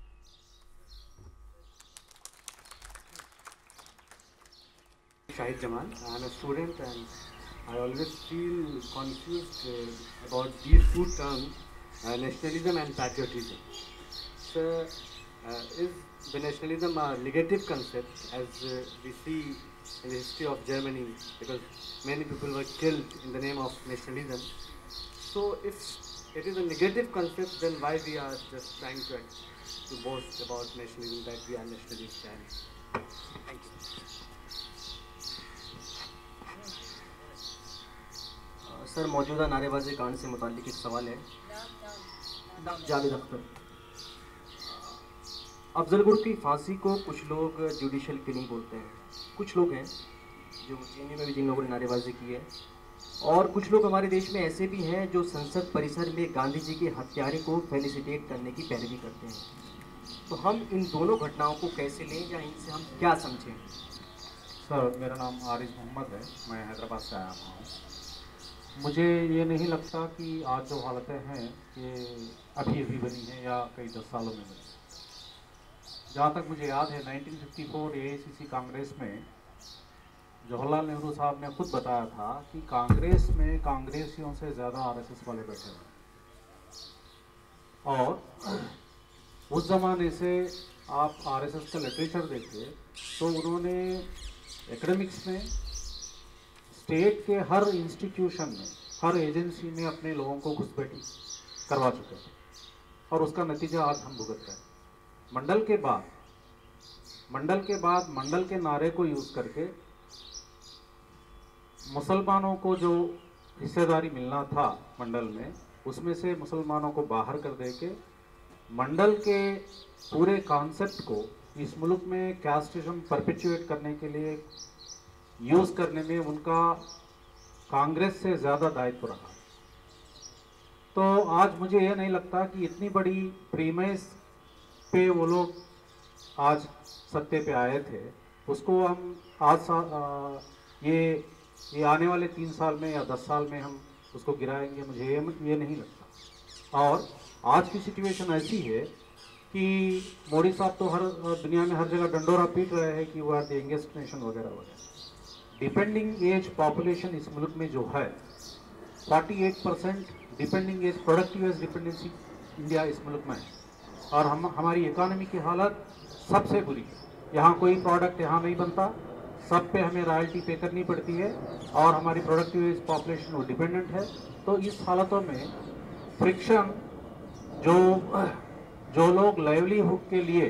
Speaker 13: Shahid Jamal. I am a student and I always feel confused uh, about these two terms, uh, nationalism and patriotism. So, uh, is the nationalism a negative concept as uh, we see in the history of Germany, because many people were killed in the name of nationalism? So, if it is a negative concept, then why we are just trying to, to boast about nationalism, that we are nationalists? And thank you.
Speaker 9: Sir, मौजूदा नारेबाजी कांड से मुताल्लिक एक सवाल है. जावेद अख्तर. अफजल गुर की फांसी को कुछ लोग जुडिशल किलिंग बोलते हैं. कुछ लोग हैं जो चीनी में भी जिन लोगों ने नारेबाजी की है, और कुछ लोग हमारे देश में ऐसे भी हैं जो संसद परिसर में गांधी जी के हत्यारे को फेलिसिटेट करने की पैरवी करते हैं. तो हम इन दोनों घटनाओं को कैसे लें या इनसे हम क्या समझें?
Speaker 14: सर, मेरा नाम आरिज मोहम्मद है. मैं हैदराबाद से आया हूँ. मुझे ये नहीं लगता कि आज जो हालतें हैं ये अभी अभी बनी हैं या कई दस सालों में बनी. जहाँ तक मुझे याद है, nineteen fifty four A I C C Congress में जवाहरलाल नेहरू साहब ने खुद बताया था कि कांग्रेस में कांग्रेसियों से ज़्यादा आर एस एस वाले बैठे हैं. और उस ज़माने से आप आर एस एस का लिटरेचर देखिए तो उन्होंने एकेडमिक्स में, स्टेट के हर इंस्टीट्यूशन में, हर एजेंसी में अपने लोगों को घुसपैठी करवा चुके हैं, और उसका नतीजा आज हम भुगत रहे हैं. मंडल के बाद मंडल के बाद मंडल के नारे को यूज़ करके मुसलमानों को जो हिस्सेदारी मिलना था मंडल में, उसमें से मुसलमानों को बाहर कर दे के मंडल के पूरे कॉन्सेप्ट को इस मुल्क में कास्टिज्म परपेचुएट करने के लिए यूज़ करने में उनका कांग्रेस से ज़्यादा दायित्व रहा। तो आज मुझे ये नहीं लगता कि इतनी बड़ी प्रीमाइस पे वो लोग आज सत्ते पे आए थे, उसको हम आज आ, ये ये आने वाले तीन साल में या दस साल में हम उसको गिराएंगे, मुझे ये ये नहीं लगता। और आज की सिचुएशन ऐसी है कि मोदी साहब तो हर दुनिया में हर जगह डंडोरा पीट रहे हैं कि वो आर द यंगेस्ट नेशन वगैरह वगैरह। डिपेंडिंग एज पॉपुलेशन इस मुल्क में जो है अड़तालीस percent depending age productive age dependency India इस मुल्क में है, और हम हमारी इकोनॉमी की हालत सबसे बुरी है। यहाँ कोई प्रोडक्ट यहाँ नहीं बनता, सब पे हमें रॉयल्टी पे करनी पड़ती है, और हमारी प्रोडक्टिव एज पॉपुलेशन वो डिपेंडेंट है। तो इस हालतों में फ्रिक्शन, जो जो लोग लाइवलीहुड के लिए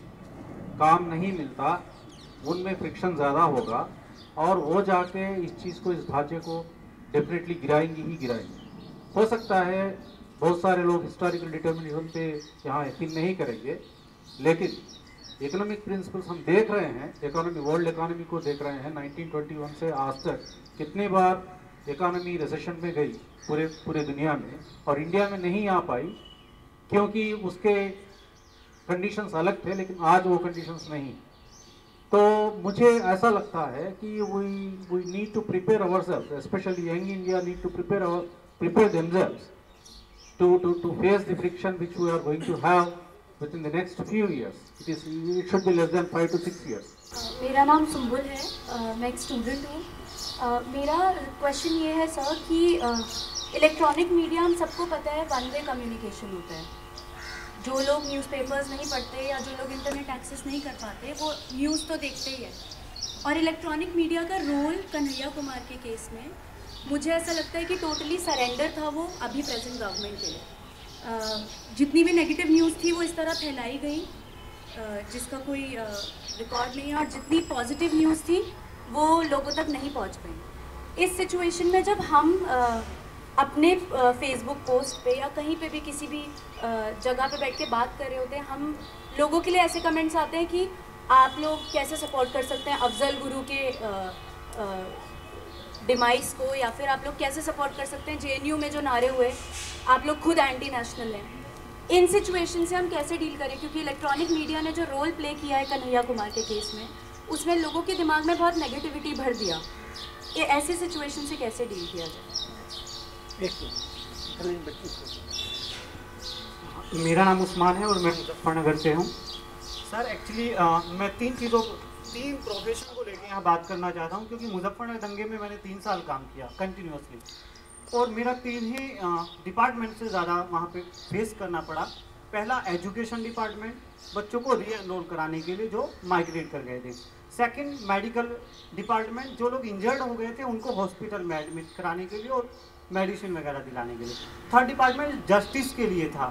Speaker 14: काम नहीं मिलता उनमें फ्रिक्शन ज़्यादा होगा, और वो जाके इस चीज़ को, इस ढांचे को डेफिनेटली गिराएंगी ही गिराएंगी। हो सकता है बहुत सारे लोग हिस्टोरिकल डिटर्मिनिज्म पे यहाँ यकीन नहीं करेंगे, लेकिन इकोनॉमिक प्रिंसिपल्स हम देख रहे हैं, इकोनॉमी, वर्ल्ड इकोनॉमी को देख रहे हैं। नाइनटीन ट्वेंटी वन से आज तक कितनी बार इकोनॉमी रिसेशन में गई पूरे पूरे दुनिया में, और इंडिया में नहीं आ पाई क्योंकि उसके कंडीशंस अलग थे, लेकिन आज वो कंडीशंस नहीं। तो मुझे ऐसा लगता है कि we we need to prepare ourselves, especially young India need to prepare our prepare themselves to to to face the friction which we are going to have within the next few years. It is, it should be less than five to six years.
Speaker 15: मेरा नाम सुम्बुल है, uh, मैं एक स्टूडेंट हूँ। uh, मेरा क्वेश्चन ये है सर कि इलेक्ट्रॉनिक मीडिया, हम सबको पता है वन वे कम्युनिकेशन होता है। जो लोग न्यूज़पेपर्स नहीं पढ़ते या जो लोग इंटरनेट एक्सेस नहीं कर पाते वो न्यूज़ तो देखते ही है। और इलेक्ट्रॉनिक मीडिया का रोल कन्हैया कुमार के केस में मुझे ऐसा लगता है कि टोटली सरेंडर था वो अभी प्रेजेंट गवर्नमेंट के लिए। Uh, जितनी भी नेगेटिव न्यूज़ थी वो इस तरह फैलाई गई uh, जिसका कोई रिकॉर्ड uh, नहीं है, और जितनी पॉजिटिव न्यूज़ थी वो लोगों तक नहीं पहुंच पाई। इस सिचुएशन में जब हम uh, अपने फेसबुक uh, पोस्ट पे या कहीं पे भी किसी भी uh, जगह पे बैठ के बात कर रहे होते हैं, हम लोगों के लिए ऐसे कमेंट्स आते हैं कि आप लोग कैसे सपोर्ट कर सकते हैं अफजल गुरु के uh, uh, डिमाइस को, या फिर आप लोग कैसे सपोर्ट कर सकते हैं जेएनयू में जो नारे हुए, आप लोग खुद एंटी नेशनल हैं। इन सिचुएशन से हम कैसे डील करें, क्योंकि इलेक्ट्रॉनिक मीडिया ने जो रोल प्ले किया है कन्हैया कुमार के केस में, उसमें लोगों के दिमाग में बहुत नेगेटिविटी भर दिया। ये ऐसे सिचुएशन से कैसे डील किया जाए?
Speaker 9: मेरा नाम उस्मान है और मैं मुजफ्फरनगर से हूँ। सर एक्चुअली मैं तीन चीज़ों तीन प्रोफेशन को लेके यहाँ बात करना चाहता हूँ, क्योंकि मुजफ्फरनगर दंगे में मैंने तीन साल काम किया कंटिन्यूसली, और मेरा तीन ही डिपार्टमेंट से ज़्यादा वहाँ पे फेस करना पड़ा। पहला एजुकेशन डिपार्टमेंट, बच्चों को री एनरोल कराने के लिए जो माइग्रेट कर गए थे। सेकंड मेडिकल डिपार्टमेंट, जो लोग इंजर्ड हो गए थे उनको हॉस्पिटल में एडमिट कराने के लिए और मेडिसिन वगैरह दिलाने के लिए। थर्ड डिपार्टमेंट जस्टिस के लिए था,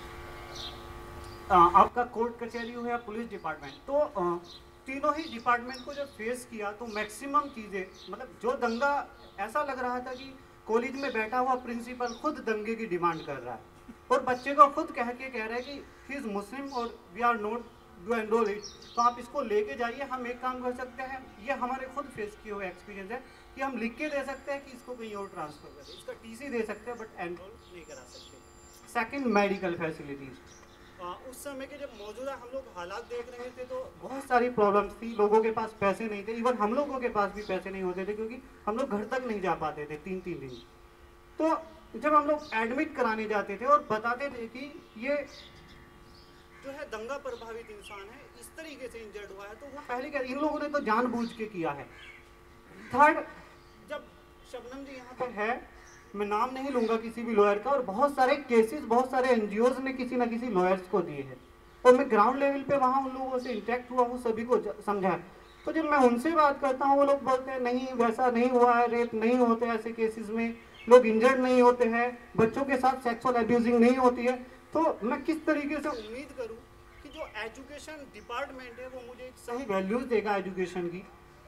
Speaker 9: आ, आपका कोर्ट कचहरी हो या पुलिस डिपार्टमेंट। तो आ, तीनों ही डिपार्टमेंट को जब फेस किया तो मैक्सिमम चीज़ें, मतलब जो दंगा ऐसा लग रहा था कि कॉलेज में बैठा हुआ प्रिंसिपल खुद दंगे की डिमांड कर रहा है, और बच्चे को खुद कह के कह रहे हैं कि ही इज़ मुस्लिम और we are not do enrol it, तो आप इसको लेके जाइए। हम एक काम कर सकते हैं, ये हमारे खुद फेस किए हुए एक्सपीरियंस है, कि हम लिख के दे सकते हैं कि इसको कहीं और ट्रांसफ़र करें, इसका टीसी दे सकते हैं बट एनरोल नहीं करा सकते। सेकेंड मेडिकल फैसिलिटीज़, उस समय के जब मौजूदा हम लोग हालात देख रहे थे तो बहुत सारी प्रॉब्लम्स थी। लोगों के पास पैसे नहीं थे, इवन हम लोगों के पास भी पैसे नहीं होते थे, क्योंकि हम लोग घर तक नहीं जा पाते थे तीन तीन दिन। तो जब हम लोग एडमिट कराने जाते थे और बताते थे कि ये जो है दंगा प्रभावित इंसान है, इस तरीके से इंजर्ड हुआ है, तो वो पहले क्या, इन लोगों ने तो जानबूझ के किया है। थर्ड, जब शबनम जी यहाँ पर है, मैं नाम नहीं लूँगा किसी भी लॉयर का, और बहुत सारे केसेस बहुत सारे एनजीओज ने किसी ना किसी लॉयर्स को दिए हैं, और मैं ग्राउंड लेवल पे वहाँ उन लोगों से इंटरेक्ट हुआ हूँ, सभी को समझा। तो जब मैं उनसे बात करता हूँ वो लोग बोलते हैं नहीं वैसा नहीं हुआ है, रेप नहीं होते ऐसे केसेस में, लोग इंजर्ड नहीं होते हैं, बच्चों के साथ सेक्सुअल एब्यूजिंग नहीं होती है। तो मैं किस तरीके से उम्मीद करूँ कि जो एजुकेशन डिपार्टमेंट है वो मुझे एक सही वैल्यूज़ देगा एजुकेशन की,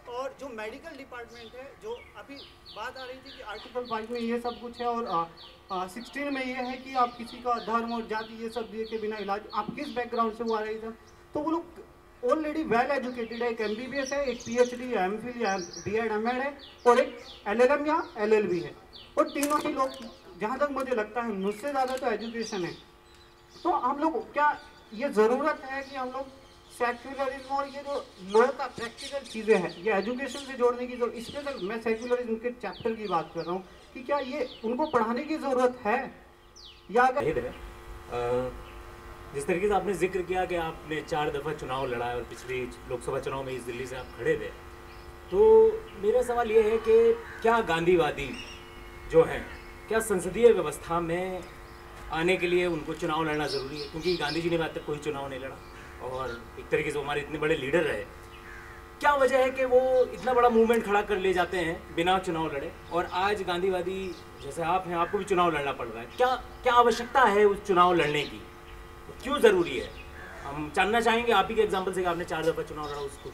Speaker 9: और जो मेडिकल डिपार्टमेंट है, जो अभी बात आ रही थी कि आर्टिकल फाइव में ये सब कुछ है और सिक्सटीन में ये है कि आप किसी का धर्म और जाति ये सब दिए के बिना इलाज, आप किस बैकग्राउंड से वो आ रही था, तो वो लोग ऑलरेडी वेल एजुकेटेड है, एक एम बी बी एस है, एक पी एच डी या एम फिल या बी एड एम एड है और एक एल एल एम या एल एल बी है, और तीनों ही लोग, जहाँ तक मुझे लगता है मुझसे ज़्यादा तो एजुकेशन है। तो हम लोग क्या ये ज़रूरत है कि हम लोग सेक्युलरिज्म और ये जो लॉ का प्रैक्टिकल चीज़ें हैं ये एजुकेशन से जोड़ने की जरूरत, स्पेशल मैं सेक्युलरिज्म के चैप्टर की बात कर रहा हूँ कि क्या ये उनको पढ़ाने की ज़रूरत है या अगर
Speaker 16: जिस तरीके से आपने जिक्र किया कि आपने चार दफ़ा चुनाव लड़ा है और पिछली लोकसभा चुनाव में इस दिल्ली से आप खड़े थे, तो मेरा सवाल ये है कि क्या गांधीवादी जो हैं, क्या संसदीय व्यवस्था में आने के लिए उनको चुनाव लड़ना ज़रूरी है? क्योंकि गांधी जी ने आज तक कोई चुनाव नहीं लड़ा और एक तरीके से हमारे इतने बड़े लीडर रहे। क्या वजह है कि वो इतना बड़ा मूवमेंट खड़ा कर ले जाते हैं बिना चुनाव लड़े, और आज गांधीवादी जैसे आप हैं, आपको भी चुनाव लड़ना पड़ रहा है? क्या क्या आवश्यकता है उस चुनाव लड़ने की, क्यों ज़रूरी है? हम जानना चाहेंगे आप ही के एग्जाम्पल से कि आपने चार दफ़ा चुनाव लड़ा उसको।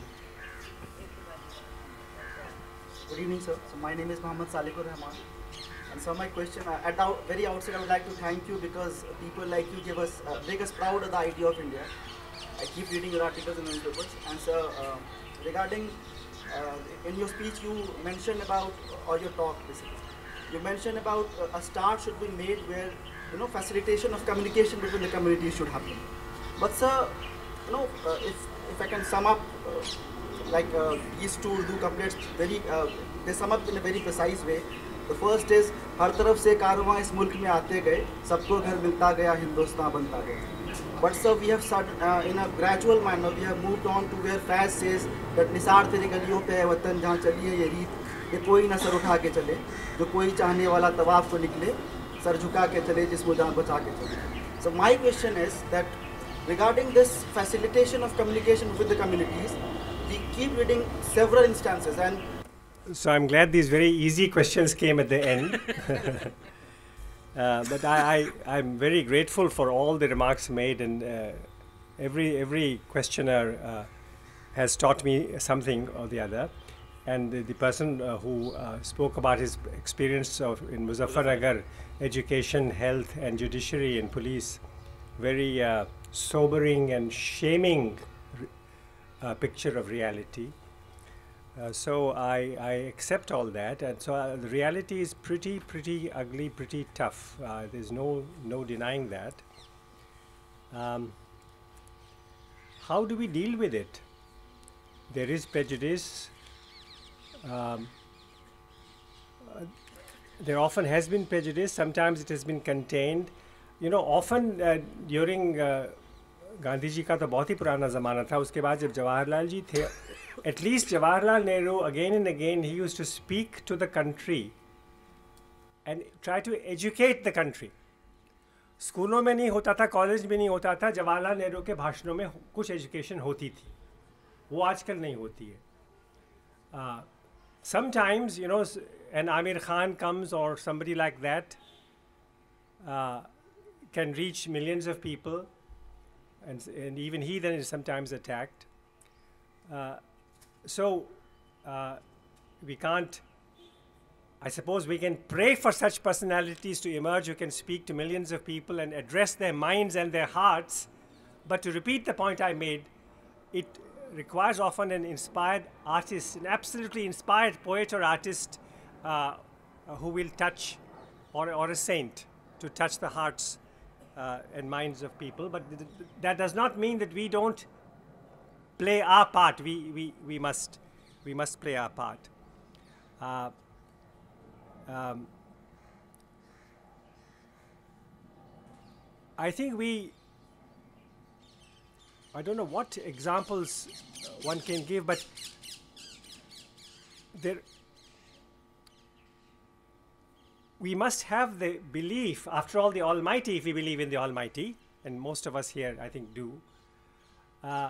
Speaker 17: Good evening, sir. So my name is Mohammed Salikur Rahman. And so my question, uh, at the very outset, I would like to thank you because people like you give us, uh, make us proud of the idea of India. I keep reading your articles in newspapers. And so, uh, regarding, uh, in your speech, you mentioned about, or your talk basically, you mentioned about uh, a start should be made where, you know, facilitation of communication between the communities should happen. But sir, you know, uh, if, if I can sum up, uh, like uh, these two Urdu couplets, very, uh, they sum up in a very precise way. The first is, हर तरफ से कारवां इस मुल्क में आते गए, सबको घर मिलता गया, हिंदुस्तान बनता गया. But sir, we have started uh, in a gradual manner. We have moved on to where Faiz says that Nisar तेरी गलियों पे है वतन जहाँ चली है ये रीत, ये कोई न सर उठा के चले, जो कोई चाहने वाला तवाफ को निकले, सर झुका के चले, जिसको जान बचा के चले. So my question is that regarding this facilitation of communication with the communities, we keep reading several instances and.
Speaker 2: So I'm glad these very easy questions came at the end. uh, but I, I, I'm very grateful for all the remarks made, and uh, every, every questioner uh, has taught me something or the other. And the, the person uh, who uh, spoke about his experience of in Muzaffarnagar, education, health and judiciary and police, very uh, sobering and shaming uh, picture of reality. Uh, so I, I accept all that, and so uh, the reality is pretty, pretty ugly, pretty tough. Uh, there's no, no denying that. Um, how do we deal with it? There is prejudice. Um, uh, there often has been prejudice. Sometimes it has been contained. You know, often uh, during uh, Gandhi ji का तो बहुत ही पुराना ज़माना था. उसके बाद जब जवाहरलाल जी थे, at least Jawaharlal Nehru again and again he used to speak to the country and try to educate the country. स्कूलों में नहीं होता था, कॉलेज में नहीं होता था, जवाहरलाल नेहरू के भाषणों में कुछ एजुकेशन होती थी, वो आजकल नहीं होती है. uh, sometimes, you know, an Amir Khan comes or somebody like that uh, can reach millions of people, and, and even he then is sometimes attacked. Uh, so uh, we can't, I suppose we can pray for such personalities to emerge who can speak to millions of people and address their minds and their hearts. But to repeat the point I made, it requires often an inspired artist, an absolutely inspired poet or artist uh, who will touch, or, or a saint, to touch the hearts uh, and minds of people. But th th that does not mean that we don't play our part. We, we, we, must, we must play our part. Uh, um, I think we, I don't know what examples one can give, but there, we must have the belief, after all, the Almighty, if we believe in the Almighty, and most of us here, I think, do, uh,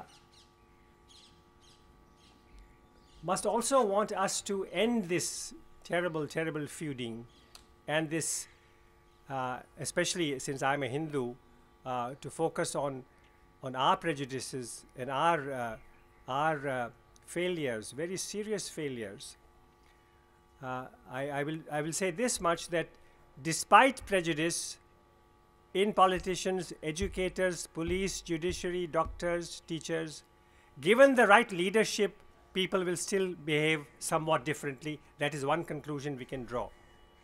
Speaker 2: must also want us to end this terrible, terrible feuding, and this, uh, especially since I'm a Hindu, uh, to focus on on our prejudices and our uh, our uh, failures, very serious failures, uh, I, I, will, I will say this much, that despite prejudice in politicians, educators, police, judiciary, doctors, teachers, given the right leadership, people will still behave somewhat differently. That is one conclusion we can draw.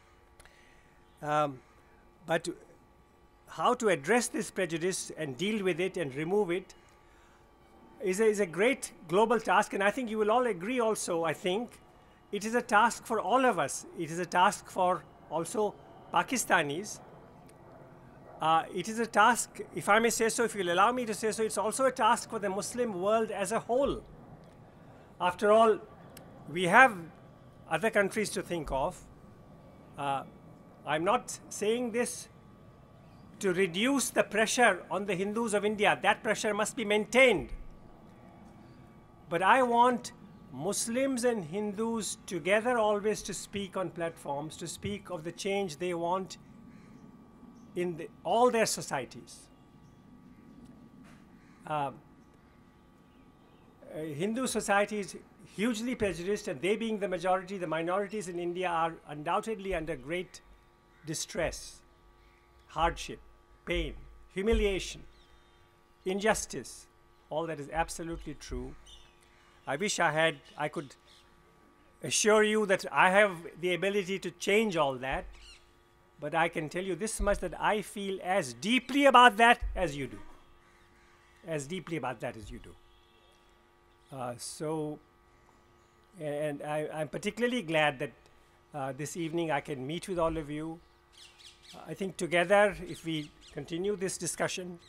Speaker 2: Um, but how to address this prejudice and deal with it and remove it is a, is a great global task, and I think you will all agree also, I think, it is a task for all of us. It is a task for also Pakistanis. Uh, it is a task, if I may say so, if you'll allow me to say so, it's also a task for the Muslim world as a whole. After all, we have other countries to think of. Uh, I'm not saying this to reduce the pressure on the Hindus of India. That pressure must be maintained. But I want Muslims and Hindus together always to speak on platforms, to speak of the change they want in the, all their societies. Uh, uh, Hindu society is hugely prejudiced, and they being the majority, the minorities in India are undoubtedly under great distress, hardship, pain, humiliation, injustice. All that is absolutely true. I wish I had, I could assure you that I have the ability to change all that, but I can tell you this much, that I feel as deeply about that as you do. As deeply about that as you do. Uh, so, and I, I'm particularly glad that uh, this evening I can meet with all of you. Uh, I think together, if we continue this discussion,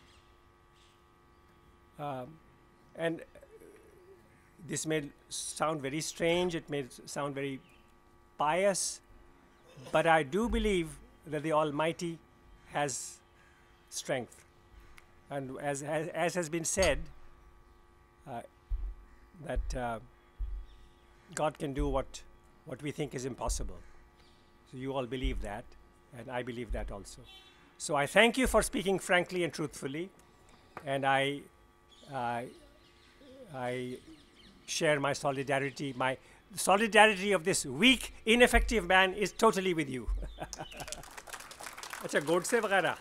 Speaker 2: um, and this may sound very strange, it may sound very pious, but I do believe that the Almighty has strength. And as, as, as has been said, uh, that uh, God can do what, what we think is impossible. So you all believe that, and I believe that also. So I thank you for speaking frankly and truthfully, and I, uh, I share my solidarity. My solidarity of this weak, ineffective man is totally with you. अच्छा गोडसे वगैरह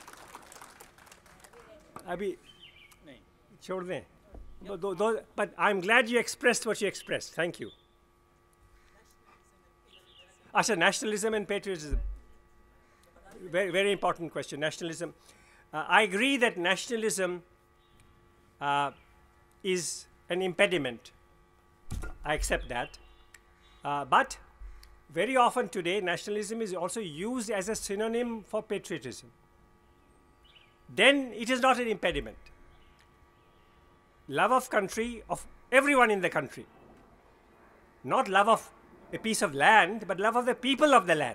Speaker 2: अभी छोड़ दें दो दो but I'm glad you expressed what you expressed. Thank you. अच्छा nationalism and patriotism, very very important question. Nationalism, uh, I agree that nationalism uh, is an impediment. I accept that. Uh, but very often today, nationalism is also used as a synonym for patriotism. Then it is not an impediment. Love of country, of everyone in the country. Not love of a piece of land, but love of the people of the land.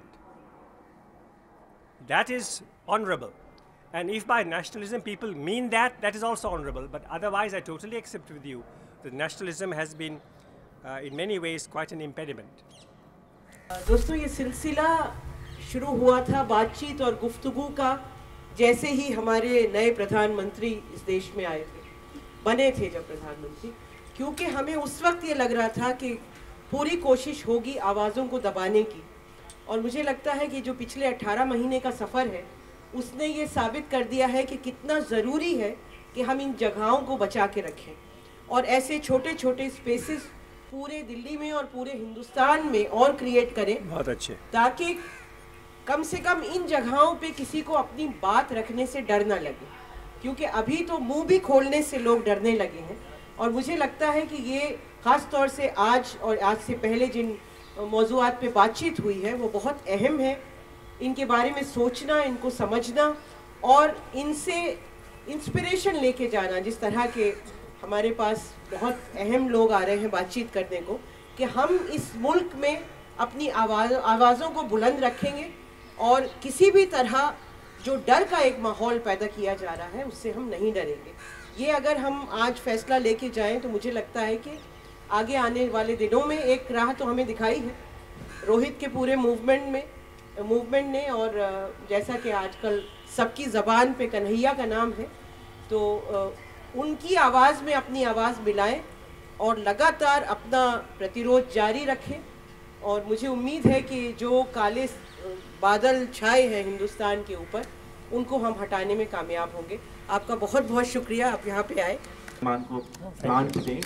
Speaker 2: That is honorable. And if by nationalism people mean that, that is also honorable. But otherwise, I totally accept with you that nationalism has been Uh, in many ways quite an impediment.
Speaker 7: दोस्तों ये सिलसिला शुरू हुआ था बातचीत और गुफ्तगू का जैसे ही हमारे नए प्रधानमंत्री इस देश में आए थे, बने थे जब प्रधानमंत्री, क्योंकि हमें उस वक्त ये लग रहा था कि पूरी कोशिश होगी आवाज़ों को दबाने की, और मुझे लगता है कि जो पिछले अठारह महीने का सफ़र है उसने ये साबित कर दिया है कि कितना ज़रूरी है कि हम इन जगहों को बचा के रखें और ऐसे छोटे छोटे स्पेसेस पूरे दिल्ली में और पूरे हिंदुस्तान में और क्रिएट करें,
Speaker 2: बहुत अच्छे, ताकि
Speaker 7: कम से कम इन जगहों पे किसी को अपनी बात रखने से डर ना लगे, क्योंकि अभी तो मुंह भी खोलने से लोग डरने लगे हैं। और मुझे लगता है कि ये ख़ास तौर से आज और आज से पहले जिन मौज़ूआत पे बातचीत हुई है वो बहुत अहम है। इनके बारे में सोचना, इनको समझना और इनसे इंस्पिरेशन लेके जाना, जिस तरह के हमारे पास बहुत अहम लोग आ रहे हैं बातचीत करने को, कि हम इस मुल्क में अपनी आवाज़ आवाज़ों को बुलंद रखेंगे और किसी भी तरह जो डर का एक माहौल पैदा किया जा रहा है उससे हम नहीं डरेंगे। ये अगर हम आज फैसला लेके जाएं तो मुझे लगता है कि आगे आने वाले दिनों में एक राह तो हमें दिखाई है रोहित के पूरे मूवमेंट में मूवमेंट ने, और जैसा कि आजकल सबकी ज़बान पे कन्हैया का नाम है, तो उनकी आवाज़ में अपनी आवाज़ मिलाएं और लगातार अपना प्रतिरोध जारी रखें। और मुझे उम्मीद है कि जो काले बादल छाए हैं हिंदुस्तान के ऊपर, उनको हम हटाने में कामयाब होंगे। आपका बहुत बहुत शुक्रिया, आप यहाँ पे आए।
Speaker 1: मान को प्लांट दें।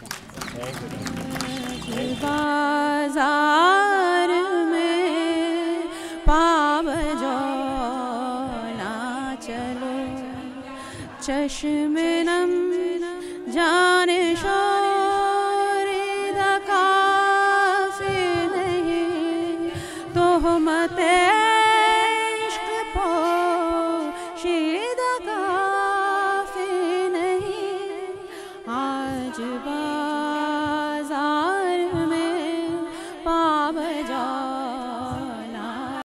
Speaker 18: बाजार में पाव जो ना चलो, चश्मे नम जाने शो